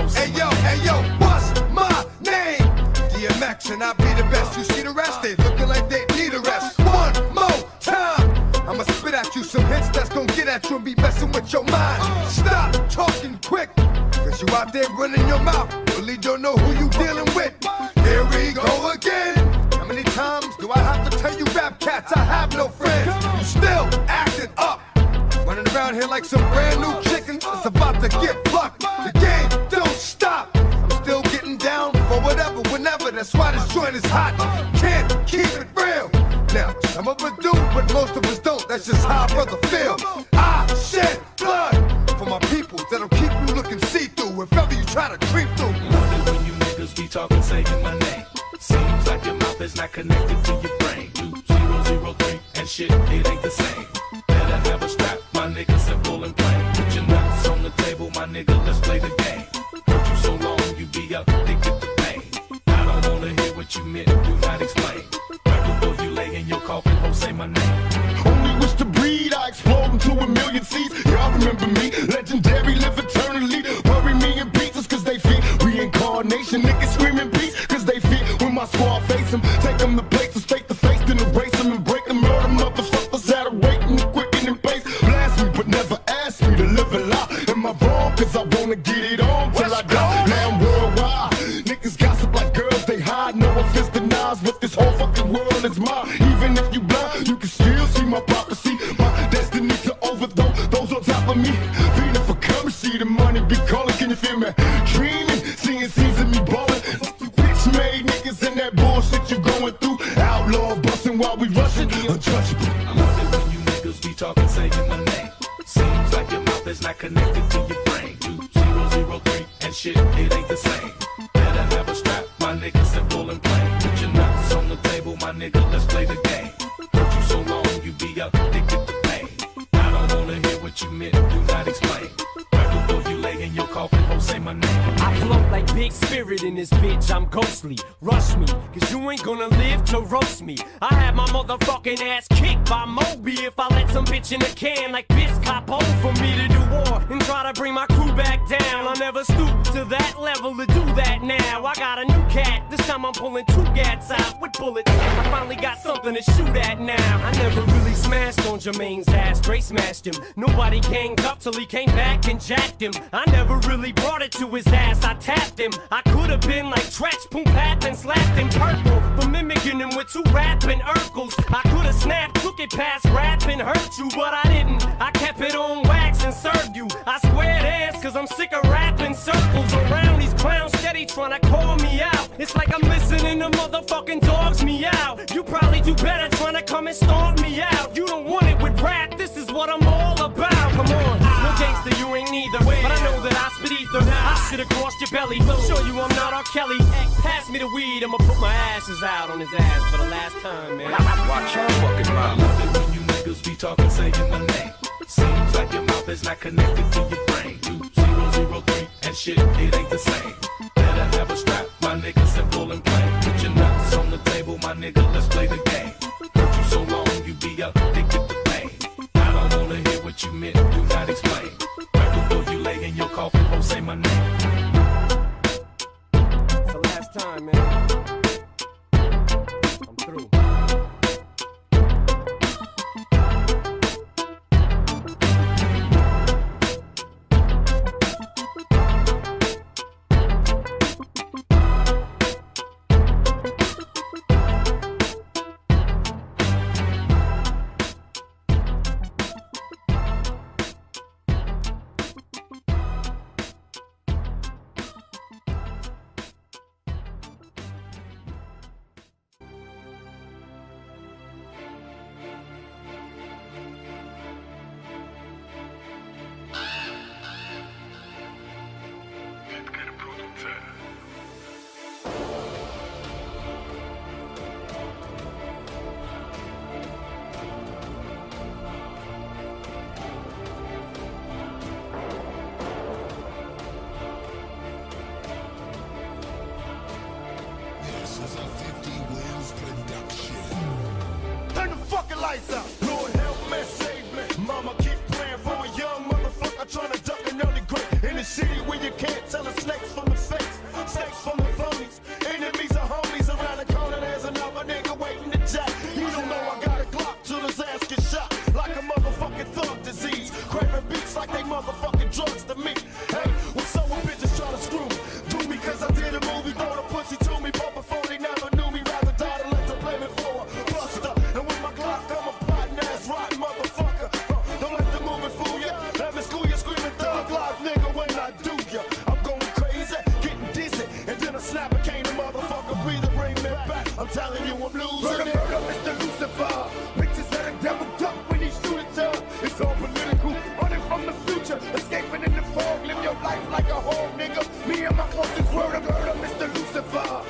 Speaker 9: Hey yo, what's my name? DMX and I be the best. You see the rest, they looking like they need a rest. One more time, I'ma spit at you some hits that's gonna get at you and be messing with your mind. Stop talking quick, cause you out there running your mouth. Really don't know who you dealing with. Here we go again. How many times do I have to tell you rap cats I have no friends? You still acting up, running around here like some brand new chicken that's about to get plucked. The game don't stop. I'm still getting down for whatever, whenever. That's why this joint is hot. Can't keep it real. Now, some of us do, but most of us don't. That's just how a brother feel. I shed blood for my people that'll keep you looking see-through if ever you try to creep through.
Speaker 12: Love it when you niggas be talking. talking, saying my name. Seems like your mouth is not connected to your brain. 2003 and shit, it ain't the same. Better have a strap, my nigga, simple and plain. Put your nuts on the table, my nigga, let's play the game. Hurt you so long, you be addicted to pain. I don't wanna hear what you meant, do not explain. Right before you lay in your coffin, ho, say my name.
Speaker 4: Only wish to breed, I explode into a million seeds. Y'all remember me, legendary, live eternally. Bury me in pieces cause they fear reincarnation. Niggas screaming peace cause they fear when my squad face them. Take them to places, face to face, then erase them and break them. Murder motherfuckers out of waiting, quicken and pace. Blast me but never ask me to live a lie. Am I wrong? Cause I wanna get it on till I die. Now I'm worldwide. Niggas gossip like girls, they hide. No offense to Nas, but this whole fucking world is mine. Even if you blind, you can still see my prophecy. My destiny to overthrow those on top of me. Feeding for currency, the money be calling, can you feel me? Dreaming, seeing scenes of me ballin'. You bitch made niggas in that bullshit you going through. Outlaws bustin' while we rushin', untouchable.
Speaker 12: I love it when you niggas be talking, saying my name. Seems like your mouth is not connected to your brain. 2003 and shit, it ain't the same. Better have a strap, my nigga, simple and plain. Put your nuts on the table, my nigga, let's play the game. Hurt you so long, you be addicted to pain. I don't wanna hear what you meant, do not explain. Right before you lay in your coffin, ho, say my name.
Speaker 8: I float like Big Spirit in this bitch, I'm ghostly. Rush me, cause you ain't gonna live to roast me. I had my motherfucking ass kicked by Moby if I let some bitch in a can like Biz cop over me to do war and try to bring my crew back down. I never stoop to that level to do that now. I got a new cat, this time I'm pulling 2 gats out with bullets. I finally got something to shoot at now. I never really smashed on Jermaine's ass, straight smashed him. Nobody ganged up till he came back and jacked him. I never really brought it to his ass, I tapped him. I could have been like Tretch, Poom Pat, and slapped him purple for mimicking him with 2 rapping Urkels. I could have snapped, took it past rap and hurt you, but I didn't. I kept it on wax and served you. I squared ass cause I'm sick of rapping circles around these clowns steady trying to call me out. It's like I'm listening to motherfucking dogs meow. You probably do better trying to come and stomp me out. You don't want it with rap, this is what I'm all about. Come on, no gangster, you ain't neither. But I know that I spit ether. I shit across your belly. Show you I'm not R. Kelly. Pass me the weed, I'ma put my ashes out on his ass for the last time, man.
Speaker 12: Watch your fucking mouth. I love it when you niggas be talking, saying my name. Seems like your mouth is not connected to your brain. 2003 and shit, it ain't the same. Better have a strap, my nigga, simple and plain. Put your nuts on the table, my nigga, let's play the game. Hurt you so long, you be addicted to pain. I don't wanna hear what you meant, do not explain. Right before you lay in your coffin, ho, say my name.
Speaker 8: It's the last time, man. I'm through.
Speaker 1: Lights out. Lord help me, save me. Mama keep praying for a young motherfucker trying to duck an early grave. In the city where you can't tell the snakes from the fakes, snakes from the phonies. Enemies are homies around the corner. There's another nigga waiting to jack. He don't know I got a Glock till his ass get shot like a motherfucking thug disease. Craving beats like they motherfucking drugs to me. Hey, when someone bitches try to screw me, do me cause I did a movie, throw the pussy to me, but before they never knew me, rather die than let them blame it for a buster. And with my Glock, I'm a plotting ass rotten motherfucker. Don't let the movie fool ya. Let me school ya, screaming thug life, nigga, when I do ya. I'm going crazy, getting dizzy, and then a snapper came to motherfucker, breathe, bring me back. I'm telling you, I'm losing it.
Speaker 7: Murder, Mr. Lucifer. Bitches let a devil duck when he shoot at you. It's all political, running from the future, escaping in the fog. Live your life like a hog, nigga. Me and my closest word, murder, Mr. Lucifer.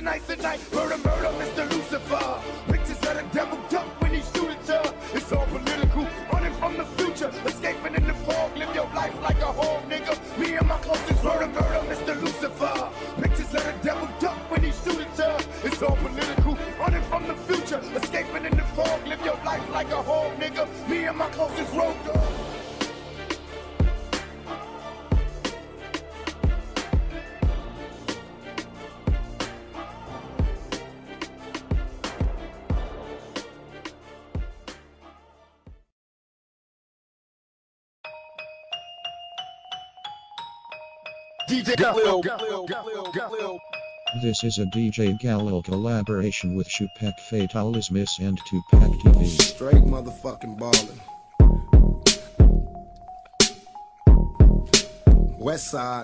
Speaker 7: Tonight's the night, murder, Mr. Lucifer. Pictures of the devil duck when he shoot at ya. It's all political, running from the future, escaping in the fog. Live your life like a whole nigga. Me and my closest murder, Mr. Lucifer. Pictures of the devil duck when he shoot at ya. It's all political, running from the future, escaping in the fog. Live your life like a whole nigga. Me and my closest road dog.
Speaker 4: DJ Galil.
Speaker 13: This is a DJ Galil collaboration with Shupak Fatalismus and Tupac TV.
Speaker 4: Straight motherfucking ballin'. West Side.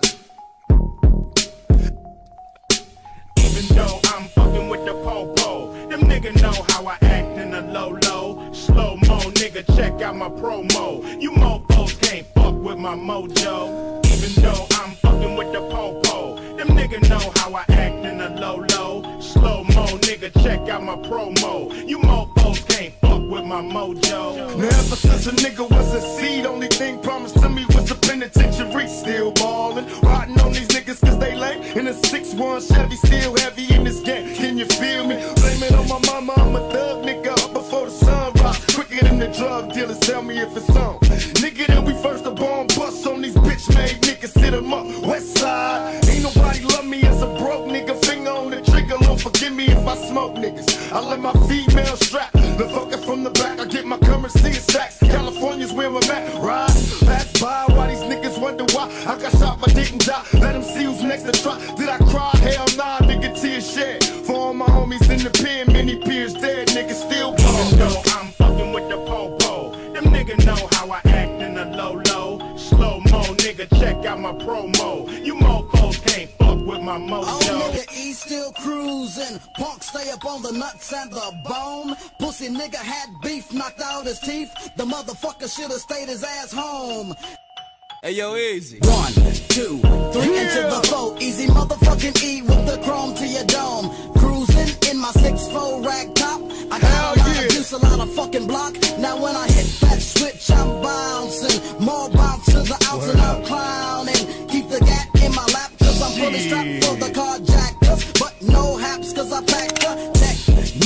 Speaker 3: Even though I'm fucking with the po-po, them niggas know how I act in the low-low. Slow-mo, nigga, check out my promo. You mofos can't fuck with my mojo. Even though I'm fucking with the po-po, them niggas know how I act in the low-low. Slow-mo, nigga, check out my promo. You mofos can't fuck with my mojo.
Speaker 4: Now ever since a nigga was a seed, only thing promised to me was the penitentiary. Still ballin', riding on these niggas cause they lame. In a 6'1" Chevy, still heavy in this game. Can you feel me? Blame it on my mama, I'm a thug nigga up before the sun rise. Quicker than the drug dealers, tell me if it's on. Nigga, then we first the bomb bust on these bitch made niggas, sit 'em up. West Side, ain't nobody love me as a broke nigga. Finger on the trigger, Lord forgive me if I smoke niggas. I let my female strap, the fucker from the back. I get my currency in stacks. California's where I'm at. Ride, pass by, why these niggas wonder why I got shot but didn't die. Let them see who's next to try. Did I cry? Hell nah, nigga, tears shed. For all my homies in the pen, many peers dead, niggas still ball.
Speaker 3: Even though I'm fucking with the po-po, them niggas know how I act in the low-low. Slow-mo, nigga, check out my promo. You mofos can't fuck with my mojo.
Speaker 14: Oh, nigga, E still cruising. Punk stay up on the nuts and the bone. Pussy nigga had beef, knocked out his teeth. The motherfucker should've stayed his ass home.
Speaker 15: Hey yo, easy.
Speaker 14: 1, 2, 3 into the 4. Easy motherfucking E with the chrome to your dome. Cruising in my 6'4" rag top. I got a lot of juice, a lot of fucking block. Now when I hit that switch, I'm bouncing. More bounce to the ounce and I'm clowning. Keep the gat in my lap cause I'm fully strapped for the carjackers. But no haps cause I packed a Tech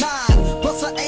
Speaker 14: 9 plus an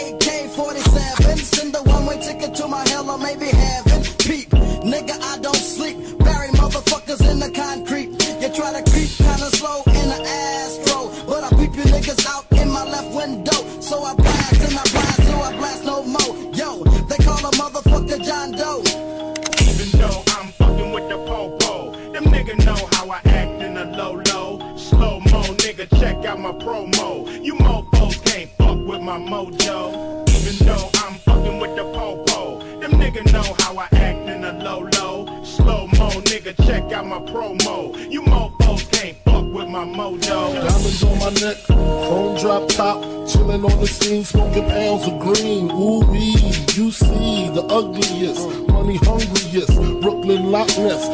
Speaker 14: AK-47. Send a one-way ticket to my hell or maybe heaven. Peep, nigga, I don't sleep. Bury motherfuckers in the concrete. You try to creep kinda slow in the Astro, but I peep you niggas out in my left window. So I blast and I blast till I blast no more. Yo, they call a motherfucker John Doe.
Speaker 3: Even though I'm fucking with the po-po, them niggas know how I act in the low-low. Slow-mo, nigga, check out my promo. You mofos can't fuck with my mojo. Even though I'm fucking with the po-po, them niggas know how I act in the low-low. Slow-mo, nigga, check out my promo. You mofos can't fuck with my mojo.
Speaker 16: Diamonds on my neck, chrome drop top, chillin' on the scene, smoking pounds of green. Ooh-wee, you see the ugliest, money hungriest, Brooklyn Loch Ness,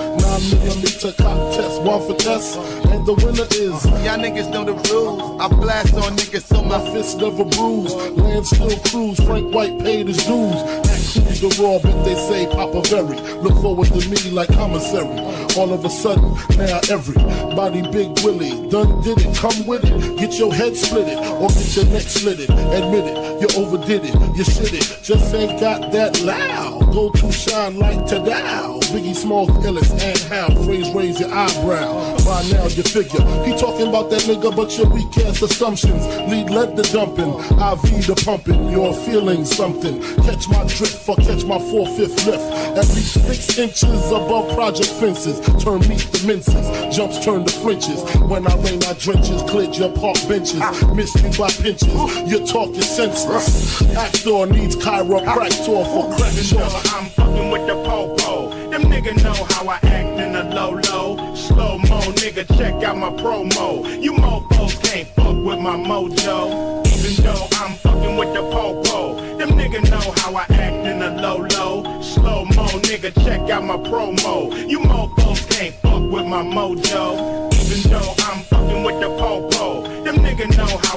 Speaker 16: 9mm contest, one for test, and the winner is.
Speaker 17: Y'all niggas know the rules. I blast on niggas so
Speaker 16: my fist never bruise. Land still cruise, Frank White paid his dues. Act the raw, but they say Papa Berry. Look forward to me like commissary. All of a sudden, now everybody Big Willie done did it. Come with it, get your head split it, or get your neck slit it. Admit it, you overdid it, you shit it. Just ain't got that loud. Go to shine like Tadao. Biggie Smalls, Ellis, and how phrase raise your eyebrow. By now you figure he talking about that nigga, but your weak ass assumptions lead led the dumping, IV the pumping. You're feeling something. Catch my drift or catch my 4/5 lift. At least 6 inches above project fences. Turn meat to minces, jumps turn to flinches. When I rain, I drenches, cleared your park benches. Miss you by pinches, you're talking senseless. Actor needs chiropractor for crack.
Speaker 3: I'm fucking with the po-po. Them niggas know how I act in the low-low. Slow-mo, nigga, check out my promo. You mofos can't fuck with my mojo. Even though I'm fucking with the po-po, them niggas know how I act in the low-low. Slow-mo, nigga, check out my promo. You mofos can't fuck with my mojo. Even though I'm fucking with the po-po, them niggas know how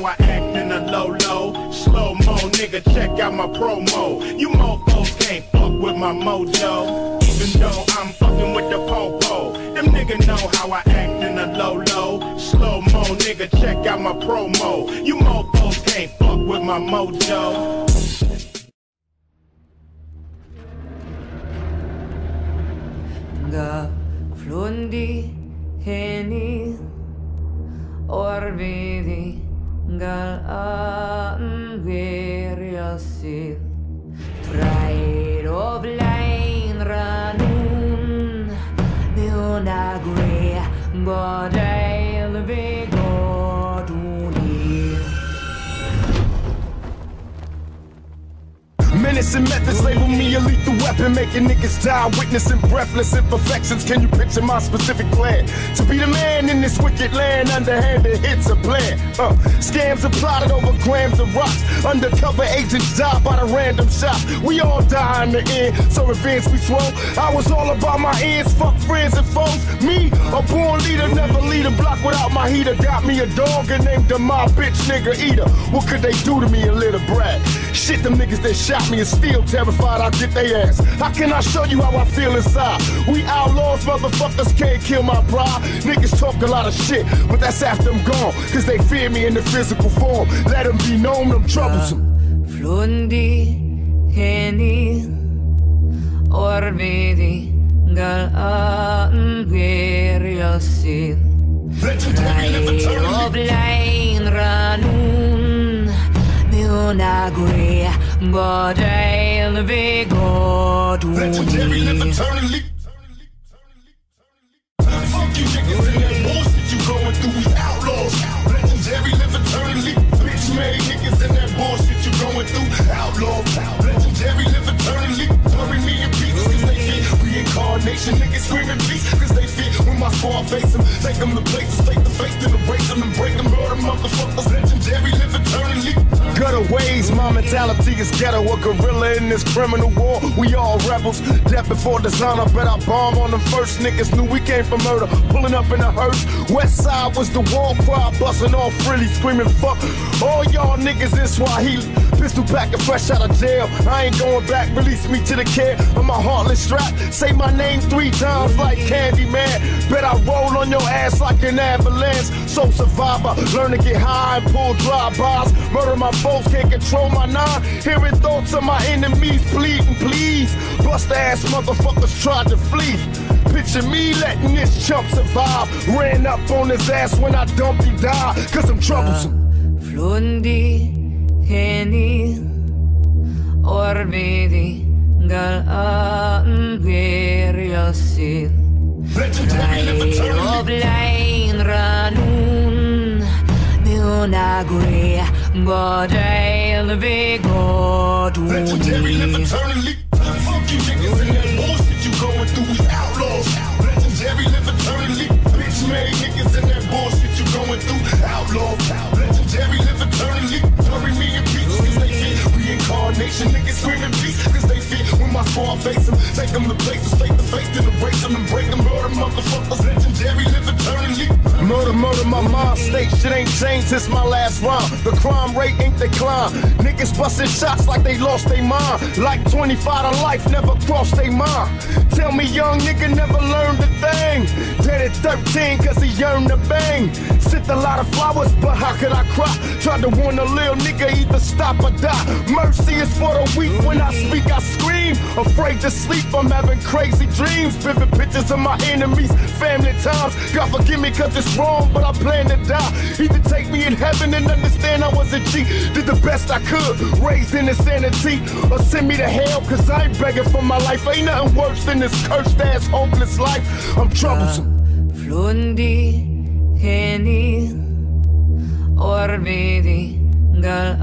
Speaker 3: nigga, check out my promo. You mofos can't fuck with my mojo. Even though I'm fucking with the popo. Them nigga know how I act in the low-low. Slow-mo, nigga, check out my promo. You mofos can't fuck with my mojo.
Speaker 18: Flundi heni orvidi gal anveriasid Pride of line ranun Neonagre Godel Vigoduni
Speaker 4: Menace and methods label me a lethal weapon, making niggas die, witnessing breathless imperfections. Can you picture my specific plan? To be the man in this wicked land, underhanded hits a plan. Scams are plotted over grams of rocks. Undercover agents die by the random shots. We all die in the end, so revenge we swole. I was all about my ends, fuck friends and foes. Me, a born leader, never lead a block without my heater. Got me a dog and named him my bitch nigga eater. What could they do to me, a little brat? Shit, them niggas that shot me is still terrified I'll get their ass. How can I show you how I feel inside? We outlaws, motherfuckers can't kill my pride. Niggas talk a lot of shit, but that's after I'm gone. Cause they fear me in the physical form. Let them be known, I'm troublesome.
Speaker 18: Flundi heni orvidi gal anveriasid Pride of line ranun Neonagre Godel Vigoduni
Speaker 4: Legendary live eternally. Fuck you niggas in that bullshit you going through, we outlaws. Legendary live eternally. Bitch made niggas in that bullshit you going through, outlaws. Legendary live eternally. Bury me in peace cause they fit. Reincarnation niggas screaming peace cause they fit. When my squad face them, take them to places, take the face to the race them and break them. Murder motherfuckers, legendary live eternally. Gutter ways, my mentality is ghetto. A gorilla in this criminal war. We all rebels. Death before dishonor. Bet I bomb on them first. Niggas knew we came for murder. Pulling up in a hearse. West side was the war cry. Busting off frilly. Screaming fuck all y'all niggas in Swahili. Pistol packing fresh out of jail. I ain't going back. Release me to the care of my heartless strap. Say my name 3 times like Candyman. Bet I roll on your ass like an avalanche. So survivor. Learn to get high and pull drive-bys. Murder my foes, can't control my nine. Hearing thoughts of my enemies pleading, please. Bust ass motherfuckers tried to flee. Picture me letting this chump survive. Ran up on his ass when I dumped him, die. Cause I'm troublesome.
Speaker 18: Flundi heni orvidi gal anveriasid Pride of line ranun Neonagre Godel Vigoduni
Speaker 4: Legendary live eternally. Fuck you niggas in that bullshit you going through, we outlaws. Legendary live eternally. Bitch made niggas in that bullshit you going through, outlaws. Legendary live eternally. Bury me in peace cause they fit. Reincarnation niggas screaming peace cause they fit. When my squad face them, take them to places, take the face to the brace them and break them. Murder motherfuckers, legendary live eternally. Murder, murder, my mind state. Shit ain't changed since my last rhyme. The crime rate ain't declined. Niggas busting shots like they lost their mind. Like 25 to life, never crossed their mind. Tell me young nigga never learned a thing. Dead at 13 cause he yearned to bang. Sent a lot of flowers, but how could I cry? Tried to warn a little nigga either stop or die. Mercy is for the weak, when I speak I scream. Afraid to sleep, I'm having crazy dreams. Vivid pictures of my enemies, family times. God forgive me cause it's wrong, but I plan to die. Either take me in heaven and understand I was a G. Did the best I could, raised in insanity. Or send me to hell cause I ain't begging for my life. Ain't nothing worse than this cursed ass hopeless life. I'm troublesome.
Speaker 18: Flundi heni orvidi gal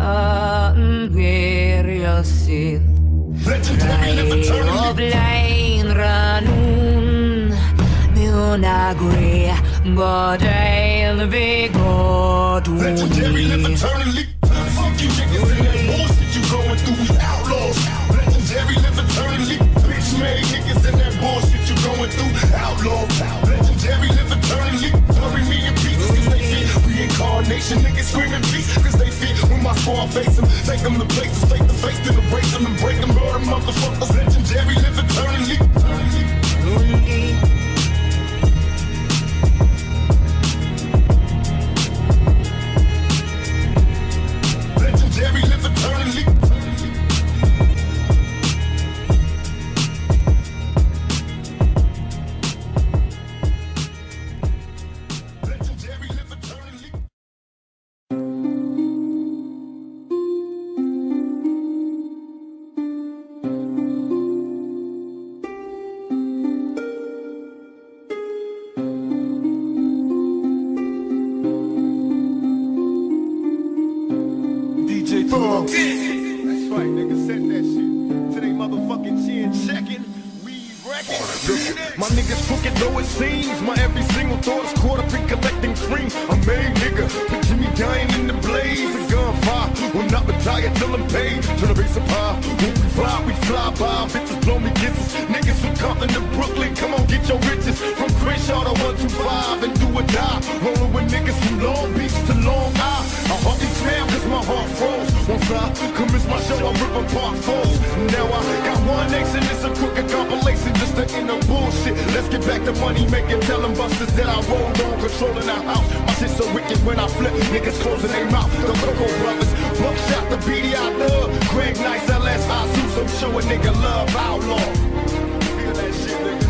Speaker 18: anveriasid Pride of line ranun Neonagre Godel Vigoduni
Speaker 4: Legendary live eternally. Fuck you niggas in that bullshit you going through, we outlaws. Legendary live eternally. Bitch made niggas in that bullshit you going through, outlaws. Legendary live eternally. Bury me in peace cause they fit. Reincarnation niggas screaming peace cause they fit. When my squad face them. Take them to places, face to face, then erase them and break them. All them motherfuckers legendary, live eternally. Legendary, live eternally. That's right, nigga, send that shit to they motherfucking chin checking. My niggas crooked though it seems. My every single thought is caught up in collecting cream. A made nigga, picture me dying in the blaze. A gunfire will not retire till I'm paid. Turn the bass up high. When we fly by. Bitches blow me kisses. Niggas from Compton to Brooklyn, come on get your riches. From Crenshaw to 125 and do or die. Rolling with niggas from Long Beach to Long Island. I hardly smell cause my heart froze. Once I commence my show, I'm ripping park foes. Now I got one nation, it's a crooked compilation just to end up bullshit. Let's get back to money making, telling busters that I rolled on, controlling our house. My shit so wicked when I flip, niggas closing their mouth. The Coco Brothers, Buckshot, the BD I love. Greg Nice, LS, Asus, I'm show a nigga love, outlaw. Feel that shit, nigga.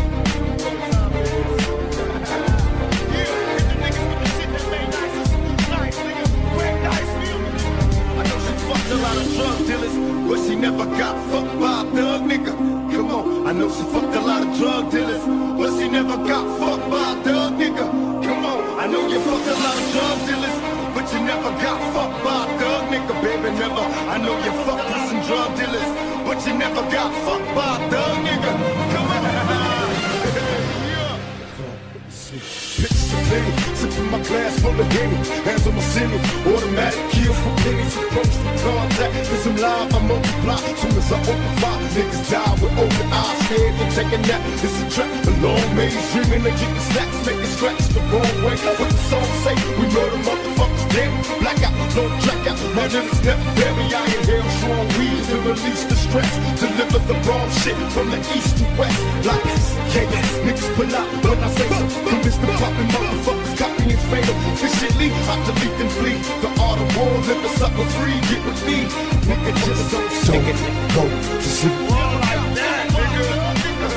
Speaker 4: A lot of drug dealers, but she never got fucked by a thug nigga. Come on, I know she fucked a lot of drug dealers, but she never got fucked by a thug nigga. Come on, I know you fucked a lot of drug dealers, but you never got fucked by a thug nigga, baby, never. I know you fucked with some drug dealers, but you never got fucked by a thug nigga. Come on. Pictures of plenty, sipping my glass full of Henny. Hands on my single, automatic kill for pennies. Approach for contact, cause I'm live, I multiply. Soon as I open fire, niggas die with open eyes. Scared to take a nap, it's a trap. A long maze, dreaming of getting snacks, making scratch the wrong way. What the song say? We murder motherfuckers, damn. Blackout, no track out. My lyrics never vary. I inhale strong weed to release the stress. Deliver the wrong shit from the east to west. Like chaos, niggas pull out when I say so. Convince the poppin' motherfuckers, copy is fatal. Efficiently, I delete and flee. The art of war, live us up for free. Get with me, nigga, just don't go to sleep. Like that, nigga.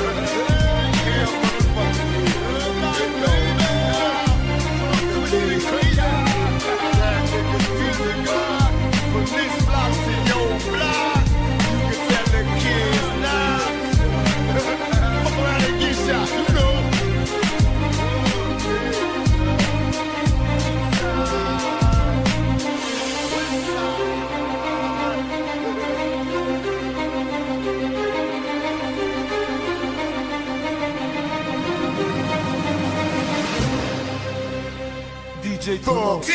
Speaker 4: DJ Thug.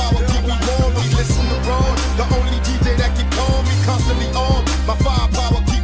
Speaker 4: My firepower keep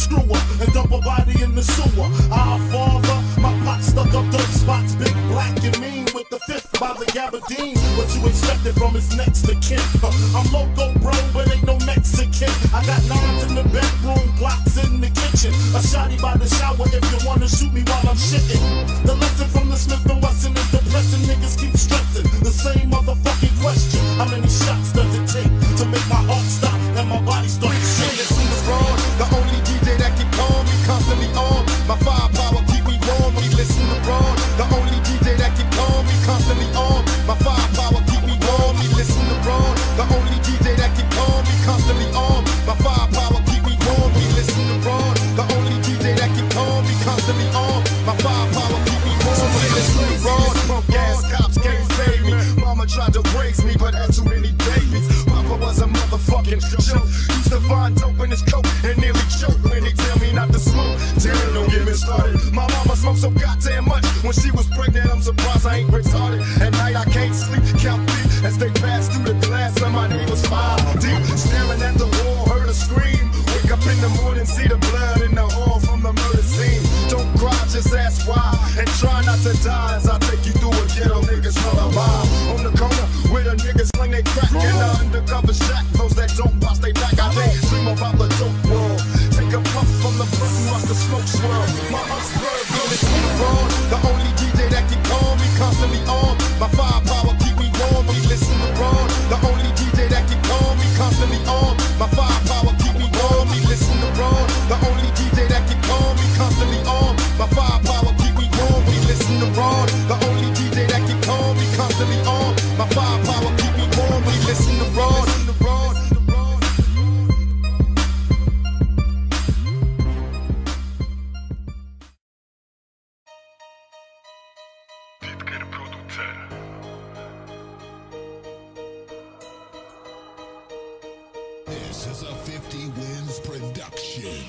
Speaker 16: screw up and dump a body in the sewer. Our father, my pot stuck up dirt spots, big, black, and mean with the fifth by the gabardine. What you expected from his next to kin? I'm loco, bro, but ain't no Mexican. I got nines in the bedroom, blocks in the kitchen. A shotty by the shower if you wanna shoot me while I'm shitting. The lesson from the Smith & Wesson is depressing. Niggas keep stressing the same motherfucking question. How many shots does it take to make my heart stop and my body start shaking?
Speaker 4: The only DJ that can calm me constantly on. My firepower keep me warm. We listen to Ron. The only DJ that can calm me constantly on. My firepower keep me warm. We listen to Ron. The only DJ that can calm me constantly on. My firepower keep me warm. We listen to Ron. The only DJ that can calm me constantly on. My firepower keep me warm. We listen to Ron. Punk ass cops can't save me. Mama tried to raise me, but had too many babies. Papa was a motherfucking joke. Used to find dope in his coat and nearly choke when he tell me not to smoke. Damn, don't get me started. My mama smoked so goddamn much when she was pregnant. I'm surprised I ain't retarded. At night I can't sleep, count feet as they pass through the glass. And my name was 5 deep, staring at the wall, heard a scream. Wake up in the morning, see the blood in the hall from the murder scene. Don't cry, just ask why, and try not to die as I take you through a ghetto niggas lullaby. On the corner where the niggas sling they crack in the undercover shack. Those that don't bust they back, I daydream about the dope world. Take a puff from the blunt and watch the smoke swirl. My Husband is wrong. The only DJ that can calm me constantly on. My firepower keep me warm. We listen to Ron. The only DJ that can calm me constantly on. My firepower keep me warm. We listen to Ron. The only DJ that can calm me constantly on. My firepower keep me warm. We listen to Ron. The only DJ that can calm me constantly on. My firepower keep me warm. We listen to Ron.
Speaker 19: This is a 50 Wins production.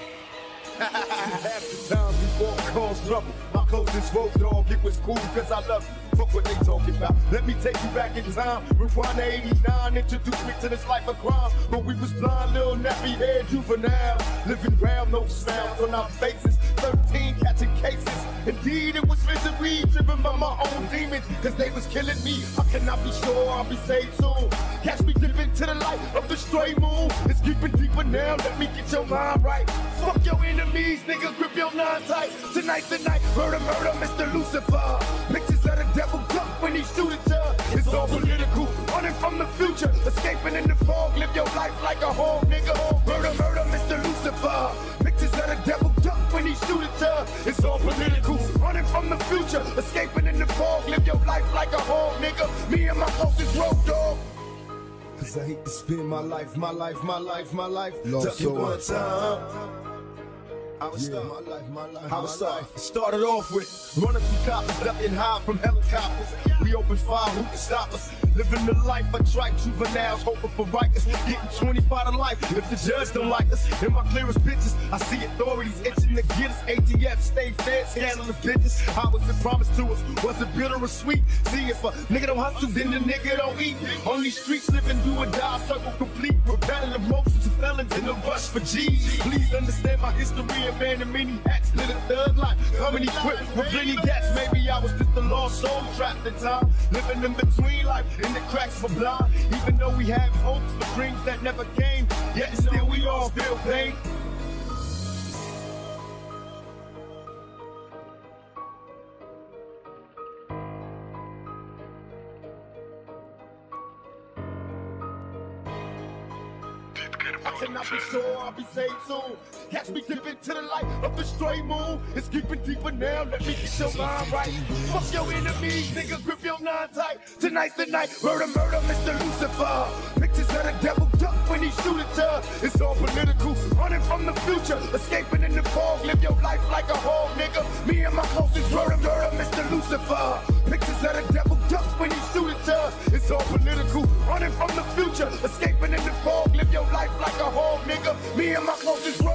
Speaker 4: Half the time before it cause trouble. My closest road dog, it was cool cause I love you. Fuck what they talking about. Let me take you back in time. Rewind to 89, introduce me to this life of crime. But we was blind, little nappy head juvenile. Living round, no sound on our faces. 13 catching cases. Indeed, it was misery driven by my own demons. Cause they was killing me. I cannot be sure I'll be saved soon. Catch me dipping to the light of the stray moon. It's keeping deeper now. Let me get your mind right. Fuck your enemies, nigga. Grip your nine tight. Tonight's the night. Murder, murder, Mr. Lucifer. Pictures of the devil duck when he shoot at ya. It's all political. Running from the future. Escaping in the fog. Live your life like a hog, nigga. Murder, murder, Mr. Lucifer. Pictures of the devil duck when he shoot at ya. It's all political. Running from the future. Escaping in the fog. Live your life like a hog, nigga. Me and my closest road dog. Cause I hate to spend my life. Ducking one time. I was started off with running from cops, ducking high from helicopters. We opened fire, who can stop us? Living the life I tried juveniles, hoping for righteous. Getting 25 to life if the judge don't like us. In my clearest pictures, I see authorities itching to get us. ATF, stay fed, scandalous bitches. How was it promised to us? Was it bitter or sweet? See, if a nigga don't hustle, then the nigga don't eat. On these streets, living do or die, circle complete. Repetitive motions of felons in the rush for G's. Please understand my history. A man in many hats, live a thug life. Coming equipped with plenty gats. Maybe I was just a lost soul trapped in time. Living in between life and the cracks for blind. Even though we have hopes for dreams that never came, yet still we all feel pain. I cannot be sure I'll be saved soon. Catch me dipping to the light of the stray moon. It's keeping deeper now. Let me get your mind right. Fuck your enemies, nigga. Grip your nine tight. Tonight's the night. Murder, murder, Mr. Lucifer. Pictures of the devil duck when he shoot at ya. It's all political. Running from the future. Escaping in the fog. Live your life like a hog, nigga. Me and my closest murder, murder, Mr. Lucifer. Pictures of the devil duck when he shoot at ya. It's all political. Running from the future. Escaping in the fog. Live your life like a hog, nigga. Me and my closest